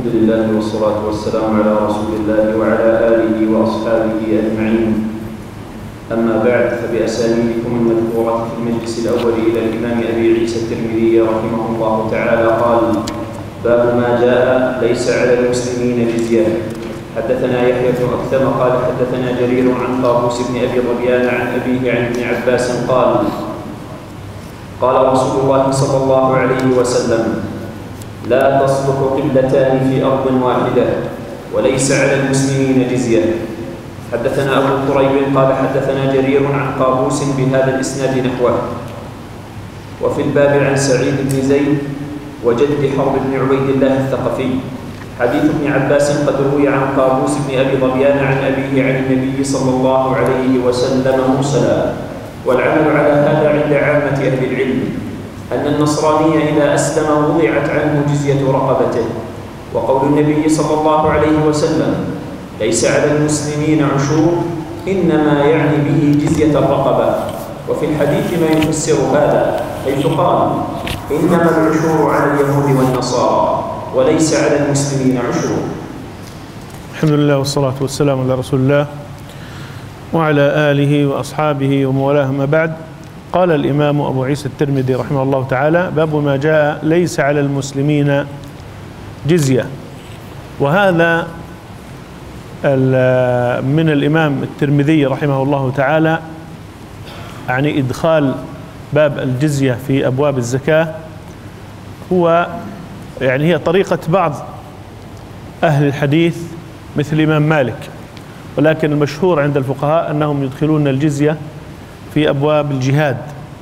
الحمد لله والصلاة والسلام على رسول الله وعلى آله وأصحابه أجمعين. أما بعد، فبأسانيدكم المذكورة في المجلس الأول إلى الإمام أبي عيسى الترمذي رحمه الله تعالى قال: باب ما جاء ليس على المسلمين جزية. حدثنا يحيى بن أكثم قال حدثنا جرير عن طاووس بن أبي ظبيان عن أبيه عن ابن عباس قال رسول الله صلى الله عليه وسلم: لا تصلح قبلتان في أرض واحدة وليس على المسلمين جزية. حدثنا أبو كريب قال حدثنا جرير عن طاووس بهذا الإسناد نحوه. وفي الباب عن سعيد بن زيد وجد حرب بن عبيد الله الثقفي. حديث ابن عباس قد روي عن طاووس بن أبي ظبيان عن أبيه عن النبي صلى الله عليه وسلم مرسلا، والعمل على هذا عند عامة أهل العلم أن النصراني إذا أسلم وضعت عنه جزية رقبته. وقول النبي صلى الله عليه وسلم: ليس على المسلمين عشور، إنما يعني به جزية الرقبة. وفي الحديث ما يفسر هذا، حيث قال: إنما العشور على اليهود والنصارى وليس على المسلمين عشور. الحمد لله والصلاة والسلام على رسول الله وعلى آله وأصحابه وموالاه. ما بعد، قال الإمام أبو عيسى الترمذي رحمه الله تعالى: باب ما جاء ليس على المسلمين جزية. وهذا من الإمام الترمذي رحمه الله تعالى، يعني إدخال باب الجزية في أبواب الزكاة هي طريقة بعض أهل الحديث مثل الإمام مالك، ولكن المشهور عند الفقهاء أنهم يدخلون الجزية في أبواب الجهاد.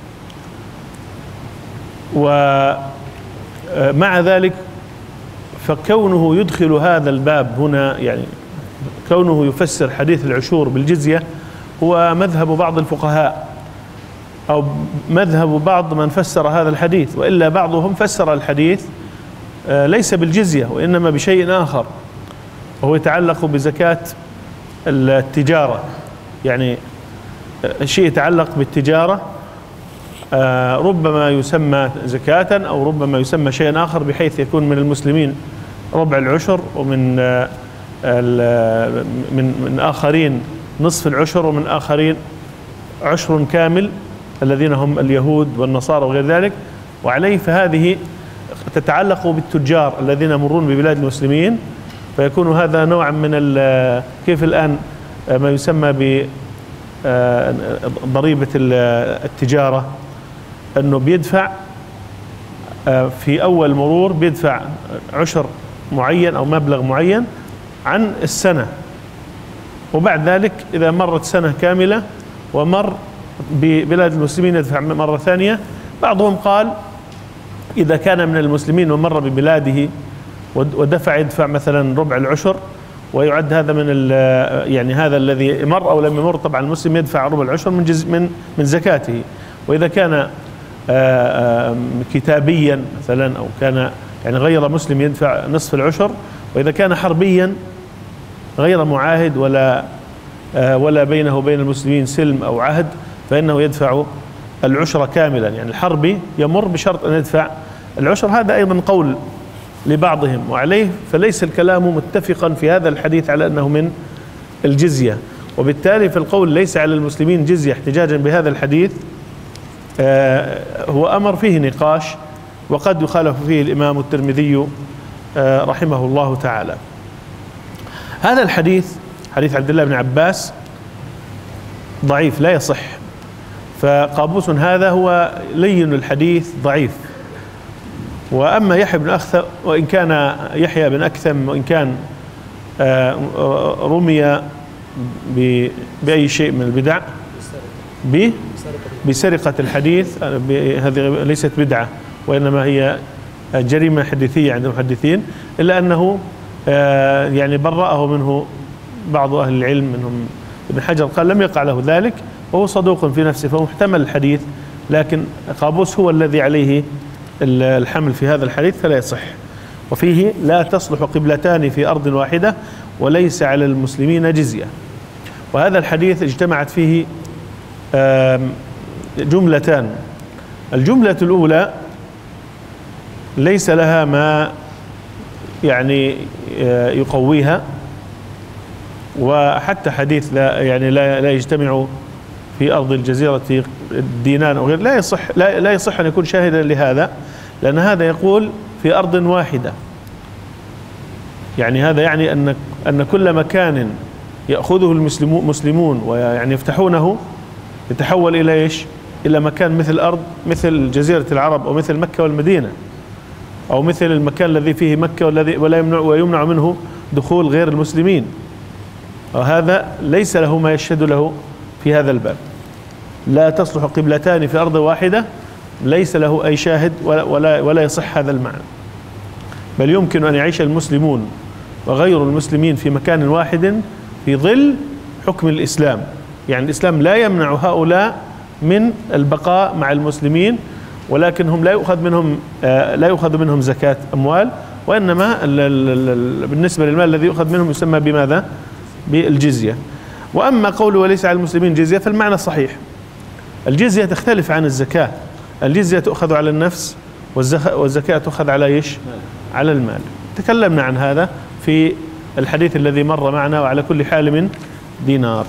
ومع ذلك فكونه يدخل هذا الباب هنا، يعني كونه يفسر حديث العشور بالجزية، هو مذهب بعض الفقهاء أو مذهب بعض من فسر هذا الحديث، وإلا بعضهم فسر الحديث ليس بالجزية وإنما بشيء آخر، وهو يتعلق بزكاة التجارة. يعني شيء يتعلق بالتجارة ربما يسمى زكاة أو ربما يسمى شيء آخر، بحيث يكون من المسلمين ربع العشر، ومن من آخرين نصف العشر، ومن آخرين عشر كامل الذين هم اليهود والنصارى وغير ذلك. وعليه فهذه تتعلق بالتجار الذين يمرون ببلاد المسلمين، فيكون هذا نوعا من كيف الآن ما يسمى بضريبة التجارة، أنه بيدفع في أول مرور بيدفع عشر معين أو مبلغ معين عن السنة، وبعد ذلك إذا مرت سنة كاملة ومر ببلاد المسلمين يدفع مرة ثانية. بعضهم قال إذا كان من المسلمين ومر ببلاده ودفع يدفع مثلا ربع العشر، ويعد هذا يعني هذا الذي مر أو لم يمر. طبعا المسلم يدفع ربع العشر من جزء من زكاته. وإذا كان كتابيا مثلا، أو كان يعني غير مسلم يدفع نصف العشر. وإذا كان حربيا غير معاهد ولا بينه وبين المسلمين سلم أو عهد، فإنه يدفع العشر كاملا. يعني الحربي يمر بشرط أن يدفع العشر. هذا أيضا قول لبعضهم، وعليه فليس الكلام متفقا في هذا الحديث على أنه من الجزية. وبالتالي في القول ليس على المسلمين جزية احتجاجا بهذا الحديث هو أمر فيه نقاش، وقد يخالف فيه الإمام الترمذي رحمه الله تعالى. هذا الحديث، حديث عبد الله بن عباس، ضعيف لا يصح. فقابوس هذا هو لين الحديث ضعيف. وأما يحيى بن أكثم، وإن كان يحيى بن أكثم وإن كان رمي بأي شيء من البدع بسرقة الحديث، هذه ليست بدعة وإنما هي جريمة حديثية عند المحدثين، إلا أنه يعني برأه منه بعض أهل العلم، منهم ابن حجر قال لم يقع له ذلك، وهو صدوق في نفسه فمحتمل الحديث. لكن قابوس هو الذي عليه الحمل في هذا الحديث فلا يصح. وفيه: لا تصلح قبلتان في أرض واحدة وليس على المسلمين جزية. وهذا الحديث اجتمعت فيه جملتان. الجملة الأولى ليس لها ما يعني يقويها. وحتى حديث لا يجتمع في أرض الجزيرة دينان أو غير لا يصح أن يكون شاهدا لهذا، لأن هذا يقول في أرض واحدة، يعني هذا يعني أن كل مكان يأخذه المسلمون ويعني يفتحونه يتحول إلى إيش؟ إلى مكان مثل جزيرة العرب أو مثل مكة والمدينة، أو مثل المكان الذي فيه مكة ويمنع منه دخول غير المسلمين، وهذا ليس له ما يشهد له في هذا الباب. لا تصلح قبلتان في أرض واحدة، ليس له أي شاهد ولا يصح هذا المعنى، بل يمكن أن يعيش المسلمون وغير المسلمين في مكان واحد في ظل حكم الإسلام. يعني الإسلام لا يمنع هؤلاء من البقاء مع المسلمين، ولكنهم لا يؤخذ منهم زكاة أموال، وإنما بالنسبة للمال الذي يؤخذ منهم يسمى بماذا؟ بالجزية. وأما قوله وليس على المسلمين جزية فالمعنى صحيح. الجزية تختلف عن الزكاة. الجزية تؤخذ على النفس، والزكاة تؤخذ على إيش؟ على المال. تكلمنا عن هذا في الحديث الذي مر معنا، وعلى كل حال دينار.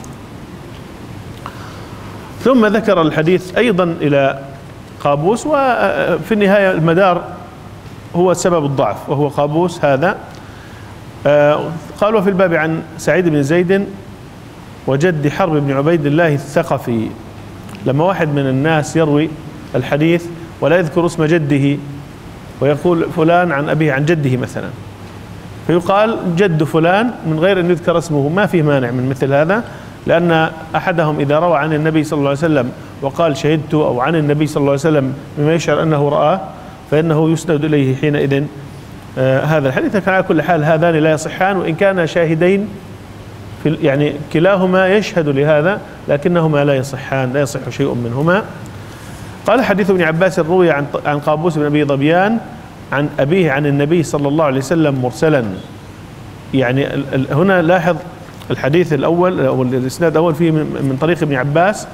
ثم ذكر الحديث أيضا إلى قابوس، وفي النهاية المدار هو سبب الضعف وهو قابوس هذا. قالوا في الباب عن سعيد بن زيد وجد حرب بن عبيد الله الثقفي. لما واحد من الناس يروي الحديث ولا يذكر اسم جده ويقول فلان عن أبيه عن جده مثلا، فيقال جد فلان من غير أن يذكر اسمه، ما فيه مانع من مثل هذا، لأن أحدهم إذا روى عن النبي صلى الله عليه وسلم وقال شهدت أو عن النبي صلى الله عليه وسلم بما يشعر أنه رآه فإنه يسند إليه حينئذ هذا الحديث. كان على كل حال هذان لا يصحان، وإن كان شاهدين يعني كلاهما يشهد لهذا، لكنهما لا يصحان، لا يصح شيء منهما. قال حديث ابن عباس روي عن قابوس بن أبي ظبيان عن أبيه عن النبي صلى الله عليه وسلم مرسلا. يعني هنا لاحظ الحديث الأول أو الإسناد الأول فيه من طريق ابن عباس،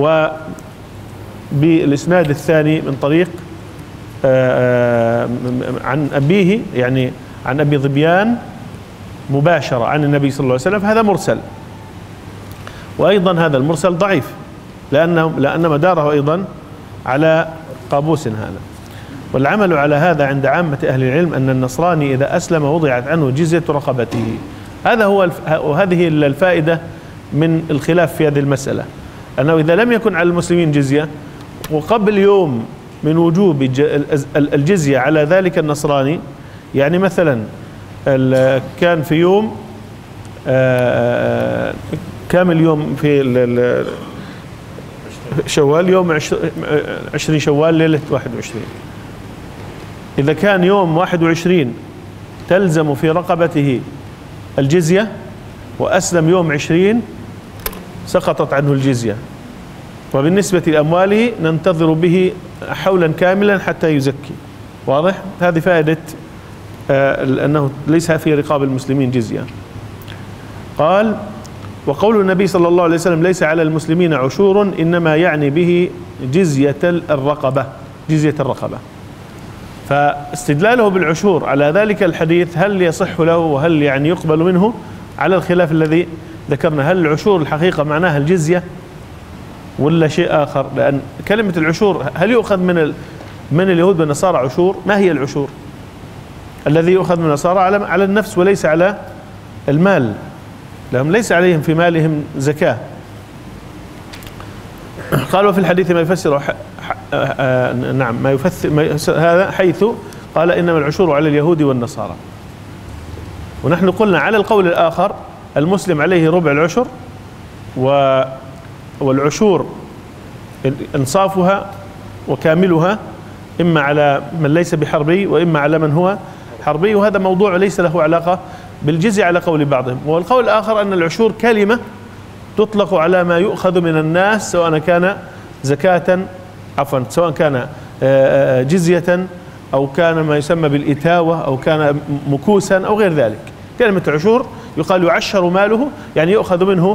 وبالإسناد الثاني من طريق عن أبيه، يعني عن أبي ظبيان مباشرة عن النبي صلى الله عليه وسلم، هذا مرسل. وأيضا هذا المرسل ضعيف لأن مداره أيضا على قابوس هذا. والعمل على هذا عند عامة أهل العلم أن النصراني إذا أسلم وضعت عنه جزية رقبته. هذا هو وهذه الفائدة من الخلاف في هذه المسألة، أنه إذا لم يكن على المسلمين جزية وقبل يوم من وجوب الجزية على ذلك النصراني، يعني مثلا كان في يوم كامل يوم في شوال، يوم 20 شوال ليلة 21، إذا كان يوم 21 تلزم في رقبته الجزية وأسلم يوم 20 سقطت عنه الجزية، وبالنسبة لأمواله ننتظر به حولا كاملا حتى يزكي. واضح؟ هذه فائدة أنه ليس في رقاب المسلمين جزية. قال وقول النبي صلى الله عليه وسلم ليس على المسلمين عشور إنما يعني به جزية الرقبة، جزية الرقبة. فاستدلاله بالعشور على ذلك الحديث هل يصح له وهل يعني يقبل منه على الخلاف الذي ذكرنا، هل العشور الحقيقة معناها الجزية ولا شيء آخر؟ لأن كلمة العشور هل يؤخذ من اليهود والنصارى عشور؟ ما هي العشور؟ الذي يؤخذ من النصارى على النفس وليس على المال، لهم ليس عليهم في مالهم زكاة. قالوا في الحديث ما يفسر نعم ما يفسر هذا، حيث قال إنما العشور على اليهود والنصارى. ونحن قلنا على القول الآخر المسلم عليه ربع العشر، والعشور انصافها وكاملها إما على من ليس بحربي وإما على من هو حربي، وهذا موضوع ليس له علاقة بالجزية على قول بعضهم. والقول الآخر أن العشور كلمة تطلق على ما يؤخذ من الناس سواء كان زكاة سواء كان جزية أو كان ما يسمى بالإتاوة أو كان مكوسا أو غير ذلك. كلمة عشور يقال يعشر ماله، يعني يؤخذ منه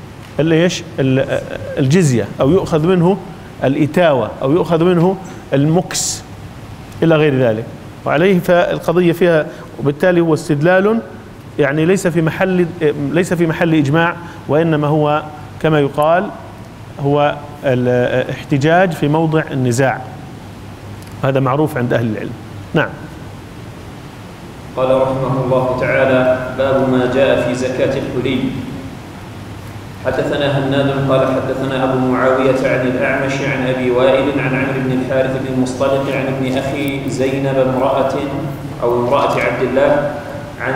الجزية أو يؤخذ منه الإتاوة أو يؤخذ منه المكس إلى غير ذلك. وعليه فالقضية فيها وبالتالي هو استدلال يعني ليس في محل إجماع، وإنما هو كما يقال هو الاحتجاج في موضع النزاع، هذا معروف عند أهل العلم. نعم. قال رحمه الله تعالى: باب ما جاء في زكاة الحلي. حدثنا هناد قال حدثنا أبو معاوية عن الأعمش عن أبي وائل عن عمرو بن الحارث بن المصطلق عن ابن أخي زينب امرأة عبد الله عن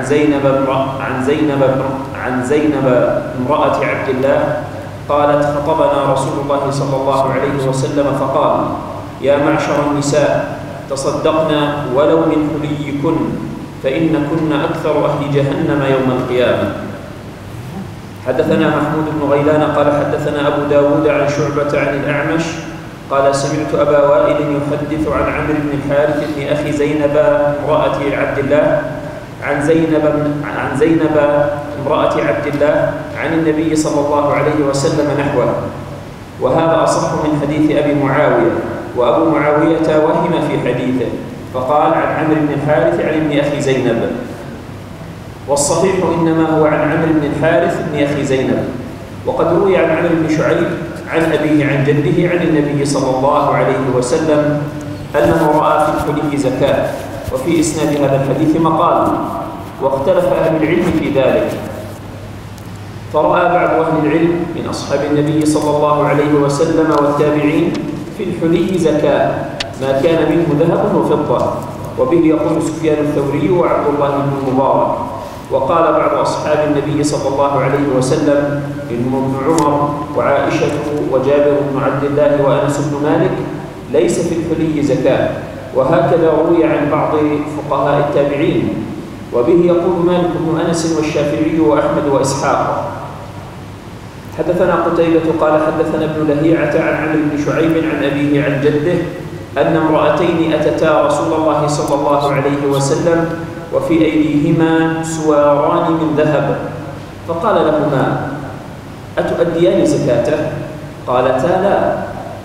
زينب امرأة عبد الله قالت: خطبنا رسول الله صلى الله عليه وسلم فقال: يا معشر النساء تصدقنا ولو من حليكن فإن كن أكثر أهل جهنم يوم القيامة. حدثنا محمود بن غيلان قال حدثنا أبو داود عن شعبة عن الأعمش قال: سمعت أبا وائل يحدث عن عمرو بن الحارث بن أخي زينب امرأة عبد الله عن زينب امرأة عبد الله عن النبي صلى الله عليه وسلم نحوه، وهذا أصح من حديث أبي معاوية، وأبو معاوية وهم في حديثه فقال عن عمرو بن الحارث عن ابن أخي زينب، والصحيح إنما هو عن عمرو بن الحارث بن أخي زينب. وقد روي عن عمرو بن شعيب عن أبيه عن جده عن النبي صلى الله عليه وسلم أنه رأى في الحلي زكاة، وفي إسناد هذا الحديث مقال، واختلف أهل العلم في ذلك، فرأى بعض أهل العلم من أصحاب النبي صلى الله عليه وسلم والتابعين في الحلي زكاة ما كان منه ذهب وفضة، وبه يقول سفيان الثوري وعبد الله بن المبارك. وقال بعض أصحاب النبي صلى الله عليه وسلم منهم ابن عمر وعائشة وجابر بن عبد الله وأنس بن مالك: ليس في الحلي زكاة. وهكذا روي عن بعض فقهاء التابعين، وبه يقول مالك بن أنس والشافعي وأحمد وإسحاق. حدثنا قتيبة قال حدثنا ابن لهيعة عن عمرو بن شعيب عن أبيه عن جده أن امرأتين أتتا رسول الله صلى الله عليه وسلم وفي أيديهما سواران من ذهب، فقال لهما: أتؤديان زكاته؟ قالتا: لا.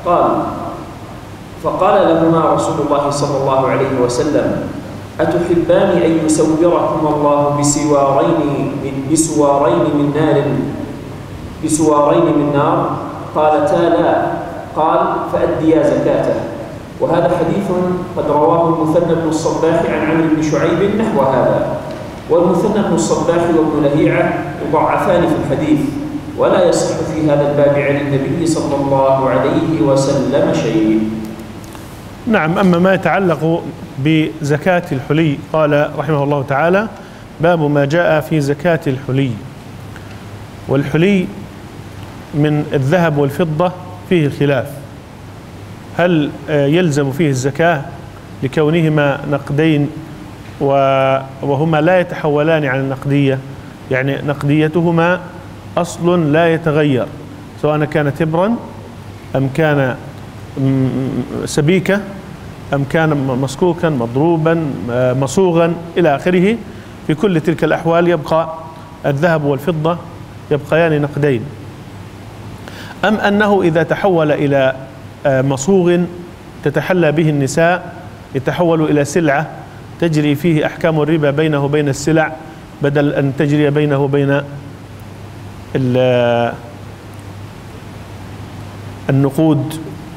فقال لهما رسول الله صلى الله عليه وسلم: أتحبان أن يسوركم الله بسوارين من نار؟ قالتا: لا. قال: فأديا زكاته. وهذا حديث قد رواه المثنى بن الصباح عن عمرو بن شعيب نحو هذا، والمثنى بن الصباح وابن لهيعة يضعفان في الحديث، ولا يصح في هذا الباب عن النبي صلى الله عليه وسلم شيء. نعم. أما ما يتعلق بزكاة الحلي، قال رحمه الله تعالى: باب ما جاء في زكاة الحلي. والحلي من الذهب والفضة فيه الخلاف، هل يلزم فيه الزكاة لكونهما نقدين وهما لا يتحولان عن النقدية، يعني نقديتهما أصل لا يتغير سواء كان تبرا أم كان سبيكة أم كان مسكوكا مضروبا مصوغا إلى آخره، في كل تلك الأحوال يبقى الذهب والفضة يبقيان نقدين. أم أنه إذا تحول إلى مصوغ تتحلى به النساء يتحول إلى سلعة تجري فيه أحكام الربا بينه وبين السلع بدل أن تجري بينه وبين النقود.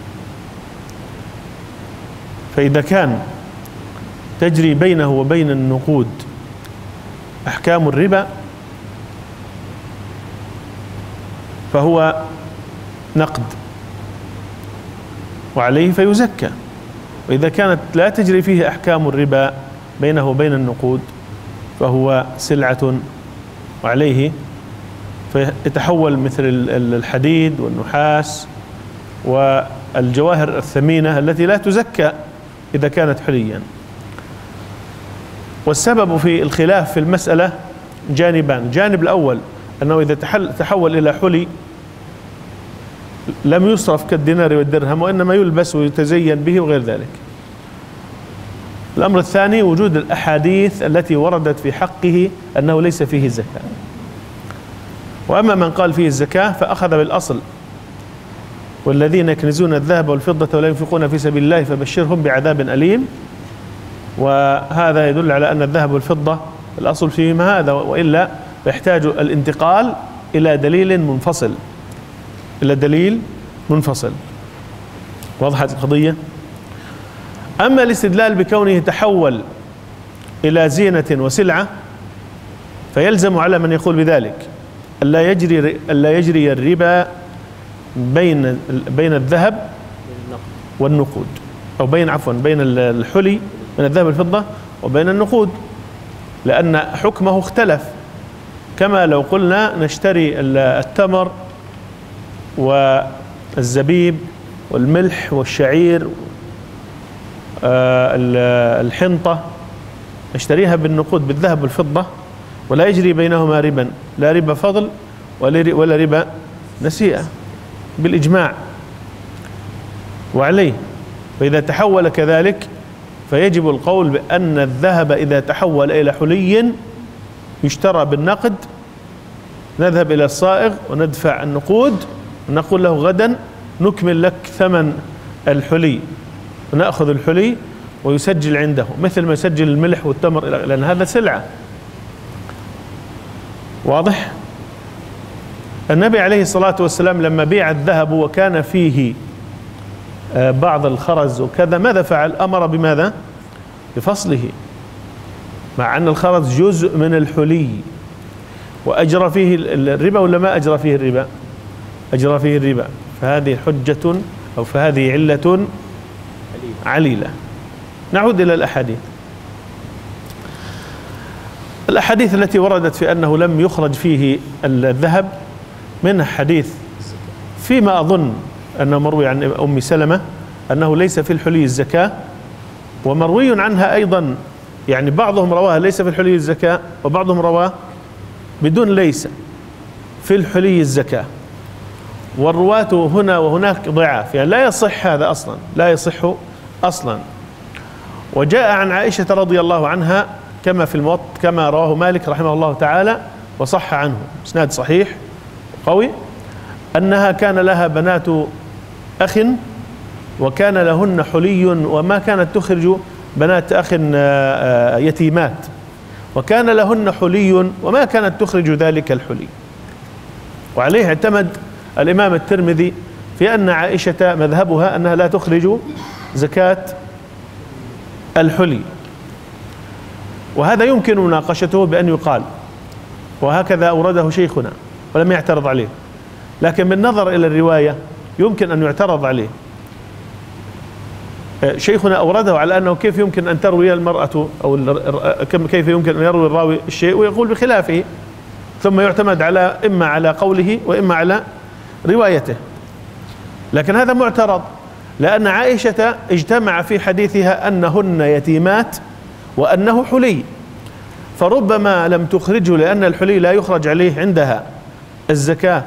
فإذا كان تجري بينه وبين النقود أحكام الربا فهو نقد وعليه فيزكى، وإذا كانت لا تجري فيه أحكام الربا بينه وبين النقود فهو سلعة وعليه فيتحول مثل الحديد والنحاس والجواهر الثمينة التي لا تزكى إذا كانت حليا. والسبب في الخلاف في المسألة جانبان: الجانب الأول أنه إذا تحول إلى حلي لم يصرف كالدينار والدرهم وإنما يلبس ويتزين به وغير ذلك. الأمر الثاني وجود الأحاديث التي وردت في حقه أنه ليس فيه الزكاة. وأما من قال فيه الزكاة فأخذ بالأصل: والذين يكنزون الذهب والفضة ولا ينفقون في سبيل الله فبشرهم بعذاب أليم. وهذا يدل على أن الذهب والفضة الأصل فيهما هذا، وإلا يحتاج الانتقال إلى دليل منفصل، إلى دليل منفصل. وضحت القضية؟ أما الاستدلال بكونه تحول إلى زينة وسلعة فيلزم على من يقول بذلك ألا يجري الربا بين الذهب والنقود، أو بين الحلي من الذهب والفضة وبين النقود، لأن حكمه اختلف. كما لو قلنا نشتري التمر والزبيب والملح والشعير، الحنطة، نشتريها بالنقود بالذهب والفضة، ولا يجري بينهما ربا، لا ربا فضل ولا ربا نسيئة بالإجماع. وعليه فإذا تحول كذلك فيجب القول بأن الذهب إذا تحول إلى حلي يشترى بالنقد، نذهب إلى الصائغ وندفع النقود ونقول له غدا نكمل لك ثمن الحلي، ونأخذ الحلي ويسجل عنده مثل ما يسجل الملح والتمر، لأن هذا سلعة. واضح؟ النبي عليه الصلاة والسلام لما بيع الذهب وكان فيه بعض الخرز وكذا، ماذا فعل؟ أمر بماذا؟ بفصله، مع أن الخرز جزء من الحلي، وأجرى فيه الربا ولا ما أجرى فيه الربا؟ أجرى فيه الربا. فهذه حجة أو فهذه علة عليلة. نعود إلى الأحاديث. الأحاديث التي وردت في أنه لم يخرج فيه الذهب، منها حديث فيما أظن أنه مروي عن أم سلمة أنه ليس في الحلي الزكاة، ومروي عنها أيضا، يعني بعضهم رواه ليس في الحلي الزكاة وبعضهم رواه بدون ليس في الحلي الزكاة، والرواة هنا وهناك ضعاف، يعني لا يصح هذا أصلا، لا يصح أصلا. وجاء عن عائشة رضي الله عنها كما في الموطأ كما رواه مالك رحمه الله تعالى وصح عنه إسناد صحيح قوي، أنها كان لها بنات أخ وكان لهن حلي، وما كانت تخرج بنات أخ يتيمات، وكان لهن حلي وما كانت تخرج ذلك الحلي. وعليه اعتمد الإمام الترمذي في أن عائشة مذهبها أنها لا تخرج زكاة الحلي، وهذا يمكن مناقشته بأن يقال، وهكذا أورده شيخنا ولم يعترض عليه، لكن بالنظر إلى الرواية يمكن أن يعترض عليه. شيخنا أورده على أنه كيف يمكن أن تروي المرأة أو كيف يمكن أن يروي الراوي الشيء ويقول بخلافه، ثم يعتمد على إما على قوله وإما على روايته. لكن هذا معترض، لأن عائشة اجتمع في حديثها أنهن يتيمات وأنه حلي، فربما لم تخرجه لأن الحلي لا يخرج عليه عندها الزكاة.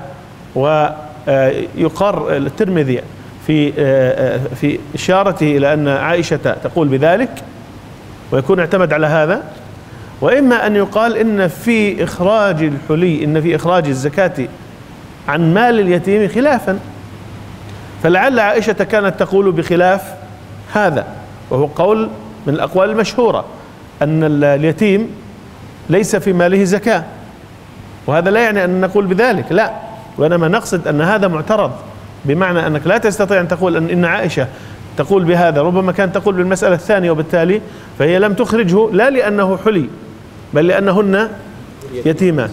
ويقر الترمذي في إشارته إلى أن عائشة تقول بذلك، ويكون اعتمد على هذا. وإما أن يقال إن في إخراج الحلي، إن في إخراج الزكاة عن مال اليتيم خلافا، فلعل عائشة كانت تقول بخلاف هذا، وهو قول من الأقوال المشهورة أن اليتيم ليس في ماله زكاة، وهذا لا يعني أن نقول بذلك، لا، وإنما نقصد أن هذا معترض، بمعنى أنك لا تستطيع أن تقول إن عائشة تقول بهذا، ربما كانت تقول بالمسألة الثانية، وبالتالي فهي لم تخرجه لا لأنه حلي بل لأنهن يتيمات.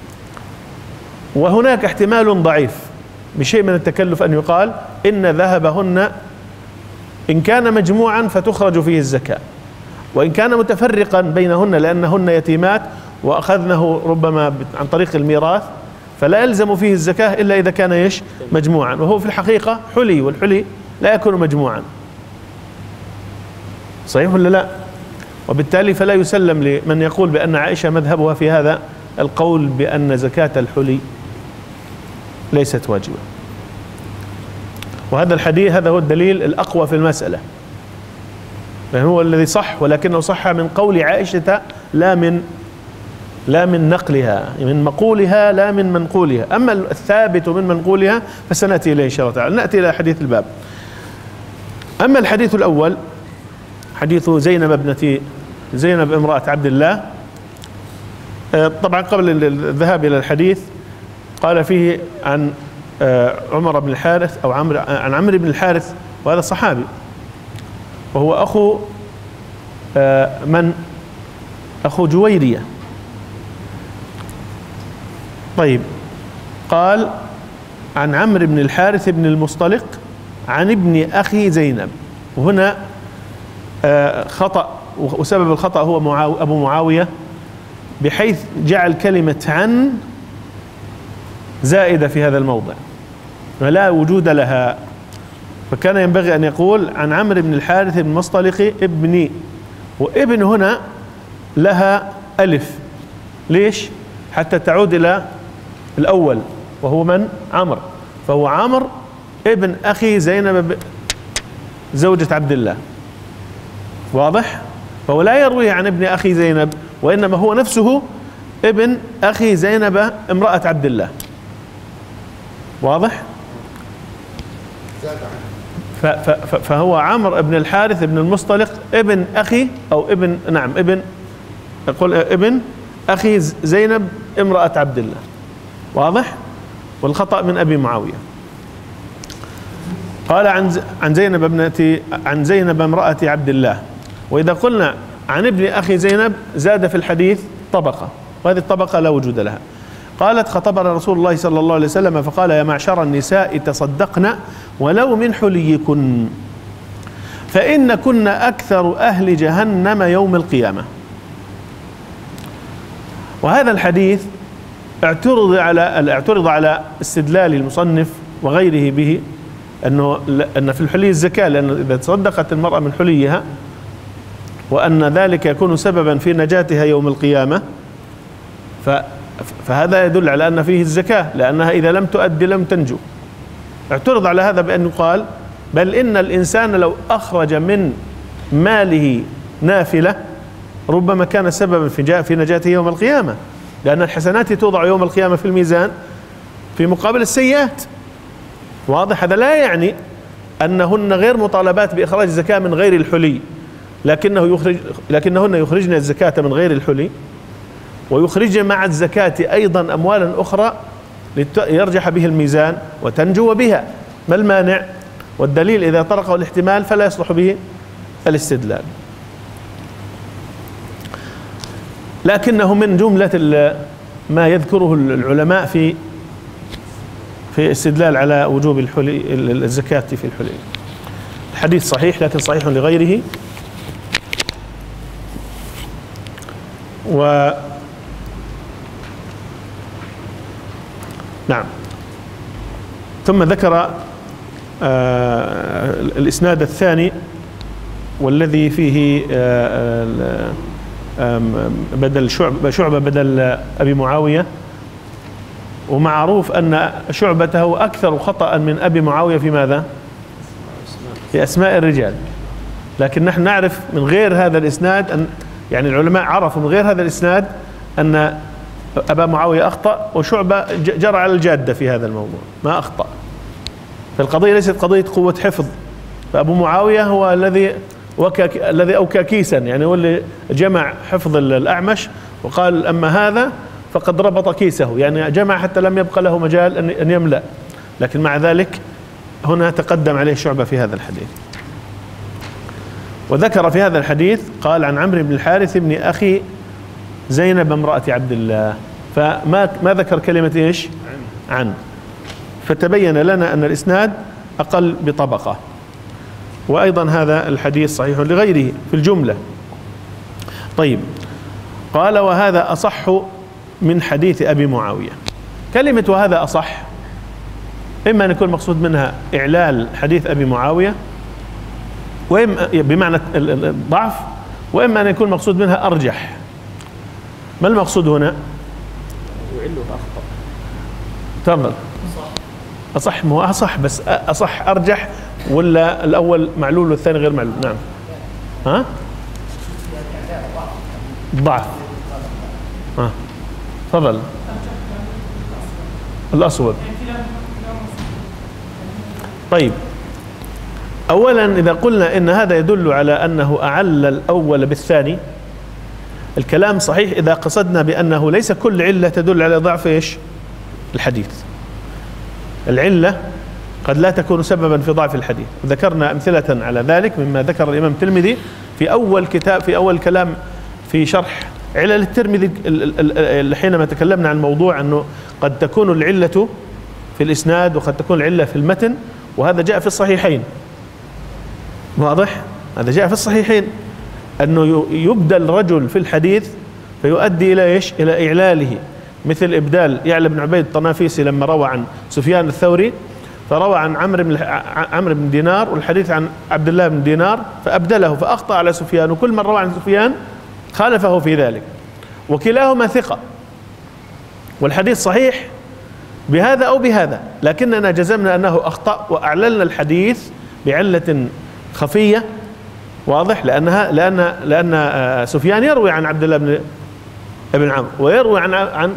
وهناك احتمال ضعيف بشيء من التكلف أن يقال إن ذهبهن إن كان مجموعا فتخرج فيه الزكاة، وإن كان متفرقا بينهن لأنهن يتيمات وأخذنه ربما عن طريق الميراث فلا يلزم فيه الزكاة إلا إذا كان مجموعا، وهو في الحقيقة حلي، والحلي لا يكون مجموعا. صحيح ولا لا؟ وبالتالي فلا يسلم لمن يقول بأن عائشة مذهبها في هذا القول بأن زكاة الحلي ليست واجبة. وهذا الحديث هذا هو الدليل الأقوى في المسألة، يعني هو الذي صح، ولكنه صح من قول عائشة لا من نقلها، من مقولها لا من منقولها. أما الثابت من منقولها فسنأتي إليه إن شاء الله تعالى. نأتي إلى حديث الباب. أما الحديث الأول حديث زينب امرأة عبد الله. طبعا قبل الذهاب إلى الحديث قال فيه عن عمر بن الحارث أو عن عمرو بن الحارث، وهذا صحابي وهو أخو جويرية. طيب، قال عن عمرو بن الحارث بن المصطلق عن ابن أخي زينب، وهنا خطأ، وسبب الخطأ هو أبو معاوية، بحيث جعل كلمة عن زائدة في هذا الموضع ولا وجود لها، فكان ينبغي أن يقول عن عمرو بن الحارث بن المصطلق ابني، وابن هنا لها ألف. ليش؟ حتى تعود إلى الأول وهو من؟ عمرو، فهو عمرو ابن أخي زينب زوجة عبد الله، واضح؟ فهو لا يروي عن ابن أخي زينب، وإنما هو نفسه ابن أخي زينب امرأة عبد الله، واضح؟ فهو عمرو ابن الحارث ابن المصطلق ابن أخي أو ابن أخي زينب امرأة عبد الله، واضح؟ والخطأ من أبي معاوية. قال عن زينب امرأة عبد الله. وإذا قلنا عن ابن أخي زينب زاد في الحديث طبقة، وهذه الطبقة لا وجود لها. قالت خطبنا رسول الله صلى الله عليه وسلم فقال يا معشر النساء تصدقن ولو من حليكن فإن كن أكثر أهل جهنم يوم القيامة. وهذا الحديث اعترض على استدلال المصنف وغيره به أن في الحلي الزكاة، لأن إذا تصدقت المرأة من حليها وأن ذلك يكون سببا في نجاتها يوم القيامة، فهذا يدل على أن فيه الزكاة، لأنها إذا لم تؤدي لم تنجو. اعترض على هذا بأنه قال بل إن الإنسان لو أخرج من ماله نافلة ربما كان سببا في نجاته يوم القيامة، لأن الحسنات توضع يوم القيامة في الميزان في مقابل السيئات، واضح؟ هذا لا يعني أنهن غير مطالبات بإخراج الزكاة من غير الحلي، لكنهن يخرجن الزكاة من غير الحلي، ويخرجن مع الزكاة أيضا أموالا أخرى ليرجح به الميزان وتنجو بها. ما المانع؟ والدليل إذا طرقه الاحتمال فلا يصلح به الاستدلال. لكنه من جملة ما يذكره العلماء في استدلال على وجوب الزكاة في الحلي. الحديث صحيح لكن صحيح لغيره. نعم. ثم ذكر الإسناد الثاني والذي فيه بدل شعبة بدل أبي معاوية، ومعروف أن شعبة هو أكثر خطأ من أبي معاوية في ماذا؟ في أسماء الرجال. لكن نحن نعرف من غير هذا الإسناد يعني العلماء عرفوا من غير هذا الإسناد أن أبا معاوية أخطأ، وشعبة جرى على الجادة في هذا الموضوع، ما أخطأ. فالقضية ليست قضية قوة حفظ، فأبو معاوية هو الذي أوكى كيسا، يعني هو اللي جمع حفظ الأعمش وقال أما هذا فقد ربط كيسه، يعني جمع حتى لم يبقى له مجال أن يملأ. لكن مع ذلك هنا تقدم عليه شعبة في هذا الحديث. وذكر في هذا الحديث قال عن عمرو بن الحارث بن أخي زينب امرأة عبد الله، فما ذكر كلمة إيش؟ عن. فتبين لنا أن الإسناد أقل بطبقة. وأيضا هذا الحديث صحيح لغيره في الجملة. طيب، قال وهذا أصح من حديث أبي معاوية. كلمة وهذا أصح إما أن يكون مقصود منها إعلال حديث أبي معاوية وإما بمعنى الضعف، وإما أن يكون مقصود منها أرجح. ما المقصود هنا؟ يعله أخطأ. تفضل. أصح، مو أصح بس أصح أرجح ولا الأول معلول والثاني غير معلول؟ نعم. ها؟ ضعف. تفضل. الأصوب. طيب، أولا إذا قلنا إن هذا يدل على أنه أعل الأول بالثاني، الكلام صحيح إذا قصدنا بأنه ليس كل علة تدل على ضعف إيش؟ الحديث. العلة قد لا تكون سببا في ضعف الحديث، ذكرنا أمثلة على ذلك مما ذكر الإمام الترمذي في أول كتاب، في أول كلام في شرح علل الترمذي حينما تكلمنا عن موضوع أنه قد تكون العلة في الإسناد وقد تكون العلة في المتن، وهذا جاء في الصحيحين. واضح؟ هذا جاء في الصحيحين أنه يبدل رجل في الحديث فيؤدي إلى إيش؟ إلى إعلاله، مثل إبدال يعلى بن عبيد الطنافيسي لما روى عن سفيان الثوري، فروى عن عمرو بن دينار والحديث عن عبد الله بن دينار، فأبدله فأخطأ على سفيان، وكل من روى عن سفيان خالفه في ذلك، وكلاهما ثقة والحديث صحيح بهذا أو بهذا، لكننا جزمنا أنه أخطأ وأعللنا الحديث بعلة خفية. واضح؟ لأن سفيان يروي عن عبد الله بن عمرو، ويروي عن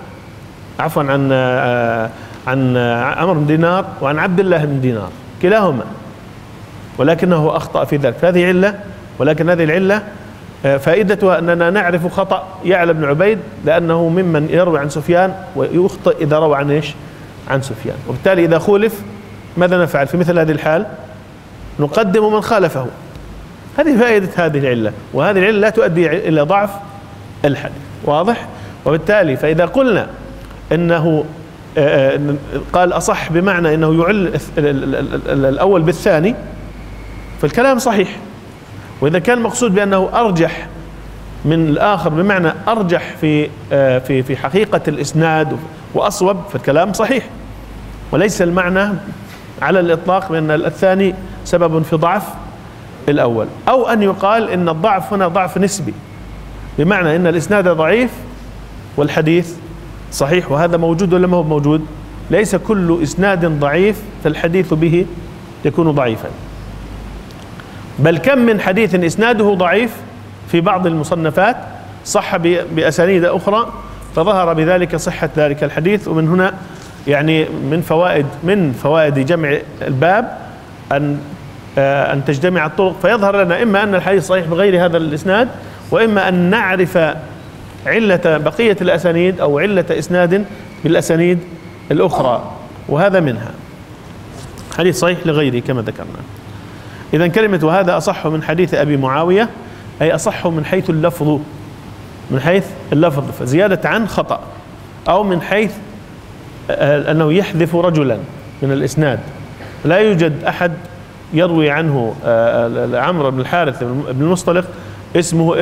عمرو بن دينار وعن عبد الله بن دينار كلاهما، ولكنه أخطأ في ذلك، فهذه علة. ولكن هذه العلة فائدتها أننا نعرف خطأ يعلى بن عبيد لأنه ممن يروي عن سفيان ويخطئ إذا روى عن إيش؟ عن سفيان، وبالتالي إذا خولف ماذا نفعل في مثل هذه الحال؟ نقدم من خالفه. هذه فائدة هذه العلة، وهذه العلة لا تؤدي إلى ضعف الحديث. واضح؟ وبالتالي فإذا قلنا إنه قال أصح بمعنى إنه يعل الأول بالثاني فالكلام صحيح، وإذا كان مقصود بأنه أرجح من الآخر بمعنى أرجح في حقيقة الإسناد وأصوب فالكلام صحيح، وليس المعنى على الإطلاق بأن الثاني سبب في ضعف الأول، أو أن يقال إن الضعف هنا ضعف نسبي، بمعنى إن الإسناد ضعيف والحديث صحيح، وهذا موجود ولا ما هو موجود؟ ليس كل إسناد ضعيف فالحديث به يكون ضعيفا، بل كم من حديث إسناده ضعيف في بعض المصنفات صح بأسانيد أخرى فظهر بذلك صحة ذلك الحديث. ومن هنا يعني من فوائد جمع الباب أن تجتمع الطرق فيظهر لنا إما أن الحديث صحيح بغير هذا الإسناد، وإما أن نعرف علة بقية الأسانيد أو علة إسناد بالأسانيد الأخرى، وهذا منها حديث صحيح لغيره كما ذكرنا. إذن كلمة وهذا أصح من حديث أبي معاوية أي أصح من حيث اللفظ، من حيث اللفظ فزيادة عن خطأ، أو من حيث أنه يحذف رجلا من الإسناد، لا يوجد أحد يروي عنه عمرو بن الحارث بن المصطلق اسمه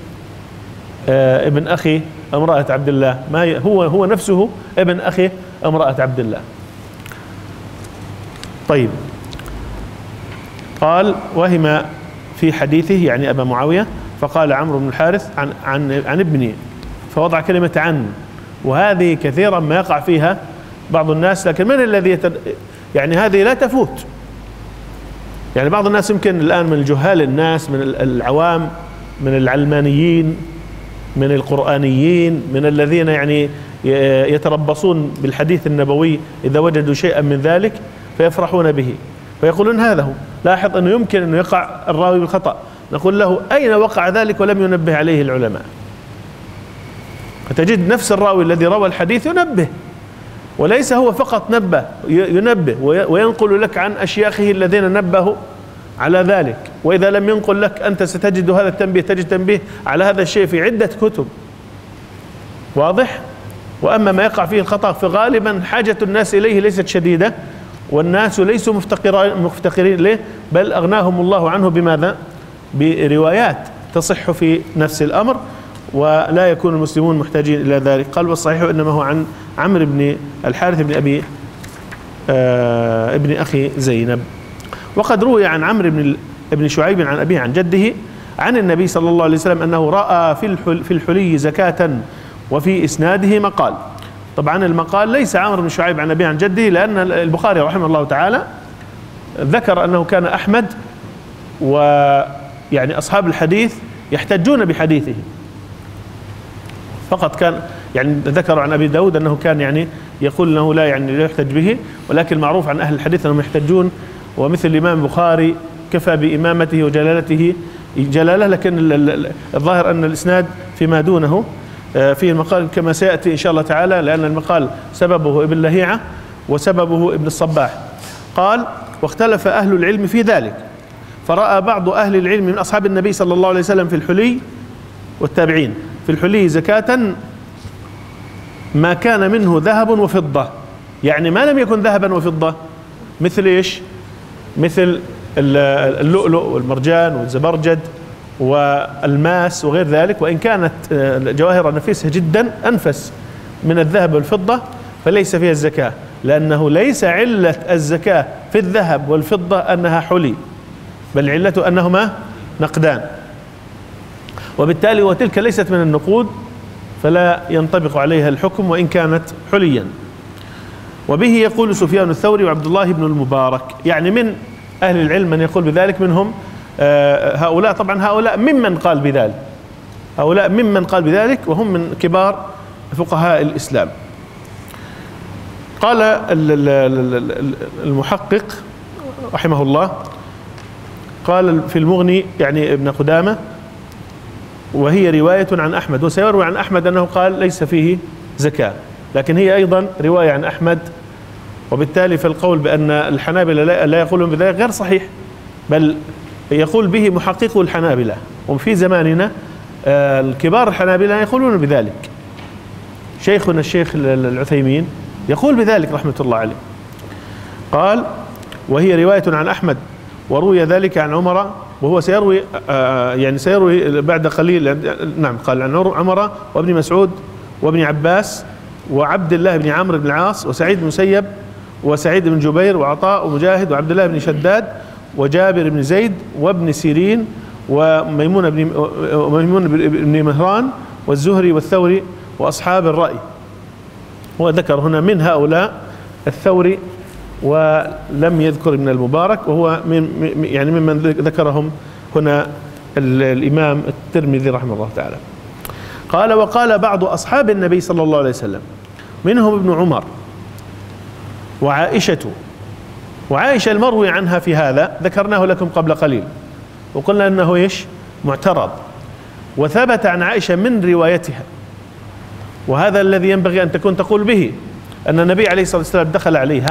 ابن أخي امرأة عبد الله، ما هو نفسه ابن أخي امرأة عبد الله. طيب، قال وهم في حديثه يعني أبا معاوية، فقال عمرو بن الحارث عن ابني، فوضع كلمة عن، وهذه كثيرا ما يقع فيها بعض الناس، لكن من الذي يعني هذه لا تفوت. يعني بعض الناس يمكن الآن من الجهال الناس، من العوام، من العلمانيين، من القرآنيين، من الذين يعني يتربصون بالحديث النبوي إذا وجدوا شيئا من ذلك فيفرحون به فيقولون هذا هو. لاحظ أنه يمكن أن يقع الراوي بالخطأ، نقول له أين وقع ذلك ولم ينبه عليه العلماء؟ فتجد نفس الراوي الذي روى الحديث ينبه، وليس هو فقط ينبه وينقل لك عن أشياخه الذين نبهوا على ذلك، وإذا لم ينقل لك أنت ستجد هذا التنبيه، تجد تنبيه على هذا الشيء في عدة كتب. واضح؟ وأما ما يقع فيه الخطأ فغالبا حاجة الناس إليه ليست شديدة، والناس ليسوا مفتقرين إليه، بل أغناهم الله عنه بماذا؟ بروايات تصح في نفس الأمر، ولا يكون المسلمون محتاجين إلى ذلك. قال والصحيح إنما هو عن عمرو بن الحارث بن أبي ابن أخي زينب. وقد روي عن عمرو بن شعيب عن أبيه عن جده عن النبي صلى الله عليه وسلم أنه رأى في الحلي زكاة وفي إسناده مقال. طبعا المقال ليس عمرو بن شعيب عن أبيه عن جده، لأن البخاري رحمه الله تعالى ذكر أنه كان أحمد ويعني أصحاب الحديث يحتجون بحديثه فقط. كان يعني ذكر عن أبي داود أنه كان يعني يقول أنه لا يحتج به، ولكن معروف عن أهل الحديث أنهم يحتجون، ومثل الإمام البخاري كفى بإمامته وجلالته جلالة، لكن الظاهر أن الإسناد فيما دونه فيه المقال كما سيأتي إن شاء الله تعالى، لأن المقال سببه ابن لهيعة وسببه ابن الصباح. قال: واختلف أهل العلم في ذلك، فرأى بعض أهل العلم من أصحاب النبي صلى الله عليه وسلم في الحلي والتابعين في الحلي زكاة ما كان منه ذهب وفضة، يعني ما لم يكن ذهبا وفضة، مثل إيش؟ مثل اللؤلؤ والمرجان والزبرجد والماس وغير ذلك، وإن كانت جواهر نفيسة جدا أنفس من الذهب والفضة فليس فيها الزكاة، لأنه ليس علة الزكاة في الذهب والفضة أنها حلي، بل علة أنهما نقدان، وبالتالي وتلك ليست من النقود فلا ينطبق عليها الحكم وإن كانت حليا. وبه يقول سفيان الثوري وعبد الله بن المبارك، يعني من أهل العلم من يقول بذلك، منهم هؤلاء، طبعا هؤلاء ممن قال بذلك، هؤلاء ممن قال بذلك وهم من كبار فقهاء الإسلام. قال المحقق رحمه الله، قال في المغني يعني ابن قدامة: وهي رواية عن أحمد، وسيروي عن أحمد أنه قال ليس فيه زكاة، لكن هي أيضا رواية عن أحمد، وبالتالي فالقول بأن الحنابلة لا يقولون بذلك غير صحيح، بل يقول به محققو الحنابلة، وفي زماننا الكبار الحنابلة يقولون بذلك. شيخنا الشيخ العثيمين يقول بذلك رحمة الله عليه. قال: وهي رواية عن أحمد، وروي ذلك عن عمر، وهو سيروي يعني سيروي بعد قليل، نعم، قال عن عمر وابن مسعود وابن عباس وعبد الله بن عمرو بن العاص وسعيد بن مسيب وسعيد بن جبير وعطاء ومجاهد وعبد الله بن شداد وجابر بن زيد وابن سيرين وميمون بن مهران والزهري والثوري وأصحاب الرأي. هو ذكر هنا من هؤلاء الثوري ولم يذكر ابن المبارك، وهو يعني ممن ذكرهم هنا الإمام الترمذي رحمه الله تعالى. قال: وقال بعض أصحاب النبي صلى الله عليه وسلم، منهم ابن عمر وعائشة المروي عنها في هذا ذكرناه لكم قبل قليل، وقلنا أنه إيش؟ معترض، وثبت عن عائشة من روايتها، وهذا الذي ينبغي أن تكون تقول به، أن النبي عليه الصلاة والسلام دخل عليها،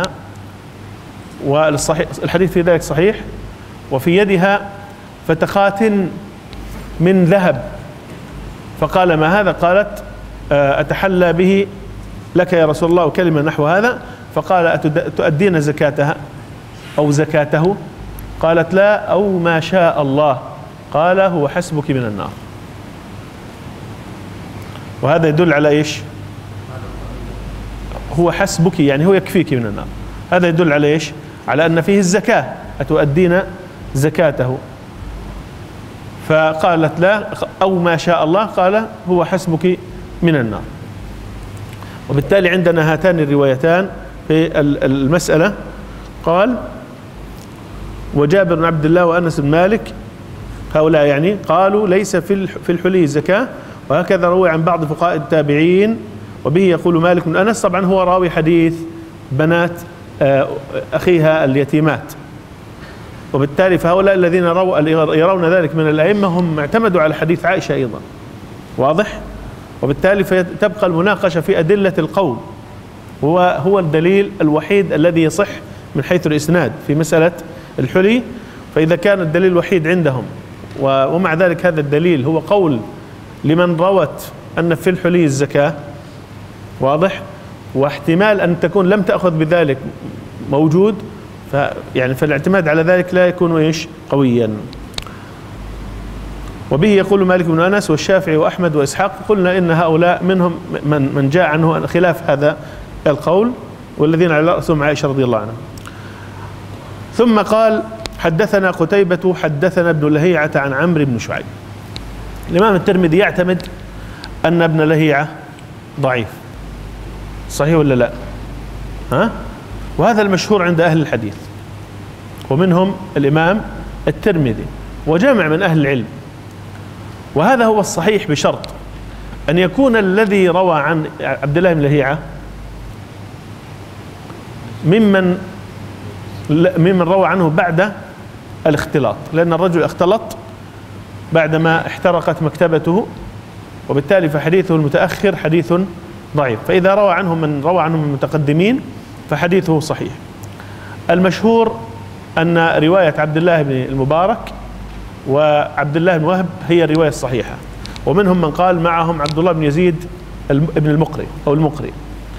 والحديث في ذلك صحيح، وفي يدها فتخات من ذهب، فقال: ما هذا؟ قالت: أتحلى به لك يا رسول الله، وكلمة نحو هذا، فقال: أتؤدين زكاتها أو زكاته؟ قالت: لا، أو ما شاء الله. قال: هو حسبك من النار. وهذا يدل على إيش؟ هو حسبك، يعني هو يكفيك من النار. هذا يدل على إيش؟ على أن فيه الزكاة، أتؤدين زكاته. فقالت: لا، أو ما شاء الله. قال: هو حسبك من النار. وبالتالي عندنا هاتان الروايتان في المسألة. قال: وجابر بن عبد الله وأنس بن مالك، هؤلاء يعني قالوا ليس في الحلي زكاة، وهكذا روي عن بعض فقهاء التابعين. وبه يقول مالك بن أنس، طبعا هو راوي حديث بنات أخيها اليتيمات، وبالتالي فهؤلاء الذين يرون ذلك من الأئمة هم اعتمدوا على حديث عائشة أيضا، واضح؟ وبالتالي فتبقى المناقشة في أدلة القول، هو الدليل الوحيد الذي يصح من حيث الإسناد في مسألة الحلي. فإذا كان الدليل الوحيد عندهم، ومع ذلك هذا الدليل هو قول لمن روت أن في الحلي الزكاة، واضح، واحتمال أن تكون لم تأخذ بذلك موجود، فالاعتماد على ذلك لا يكون إيش؟ قويا. وبه يقول مالك بن أنس والشافعي وأحمد وإسحاق، قلنا إن هؤلاء منهم من جاء عنه خلاف هذا القول، والذين على رأسهم عائشة رضي الله عنها. ثم قال: حدثنا قتيبة حدثنا ابن لهيعة عن عمرو بن شعيب. الإمام الترمذي يعتمد أن ابن لهيعة ضعيف، صحيح ولا لا؟ ها؟ وهذا المشهور عند أهل الحديث، ومنهم الإمام الترمذي وجمع من أهل العلم، وهذا هو الصحيح، بشرط أن يكون الذي روى عن عبد الله بن لهيعة ممن روى عنه بعد الاختلاط، لأن الرجل اختلط بعدما احترقت مكتبته، وبالتالي فحديثه المتأخر حديث ضعيف. فإذا روى عنه من المتقدمين فحديثه صحيح. المشهور أن رواية عبد الله بن المبارك وعبد الله بن وهب هي الرواية الصحيحة، ومنهم من قال معهم عبد الله بن يزيد بن المقري أو المقري.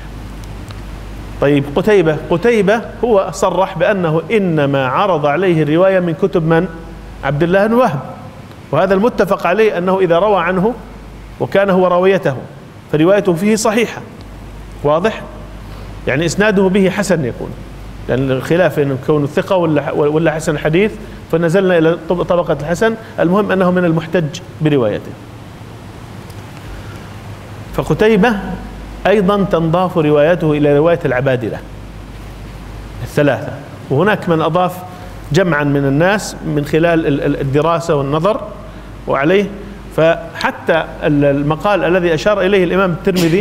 طيب قتيبة هو صرح بأنه إنما عرض عليه الرواية من كتب من؟ عبد الله بن وهب، وهذا المتفق عليه أنه إذا روى عنه وكان هو راويته فروايته فيه صحيحة. واضح؟ يعني إسناده به حسن يكون، لأن الخلاف إنه كونه ثقة ولا حسن الحديث، فنزلنا إلى طبقة الحسن. المهم أنه من المحتج بروايته. فقتيبة أيضا تنضاف روايته إلى رواية العبادلة الثلاثة، وهناك من أضاف جمعا من الناس من خلال الدراسة والنظر وعليه. فحتى المقال الذي أشار إليه الإمام الترمذي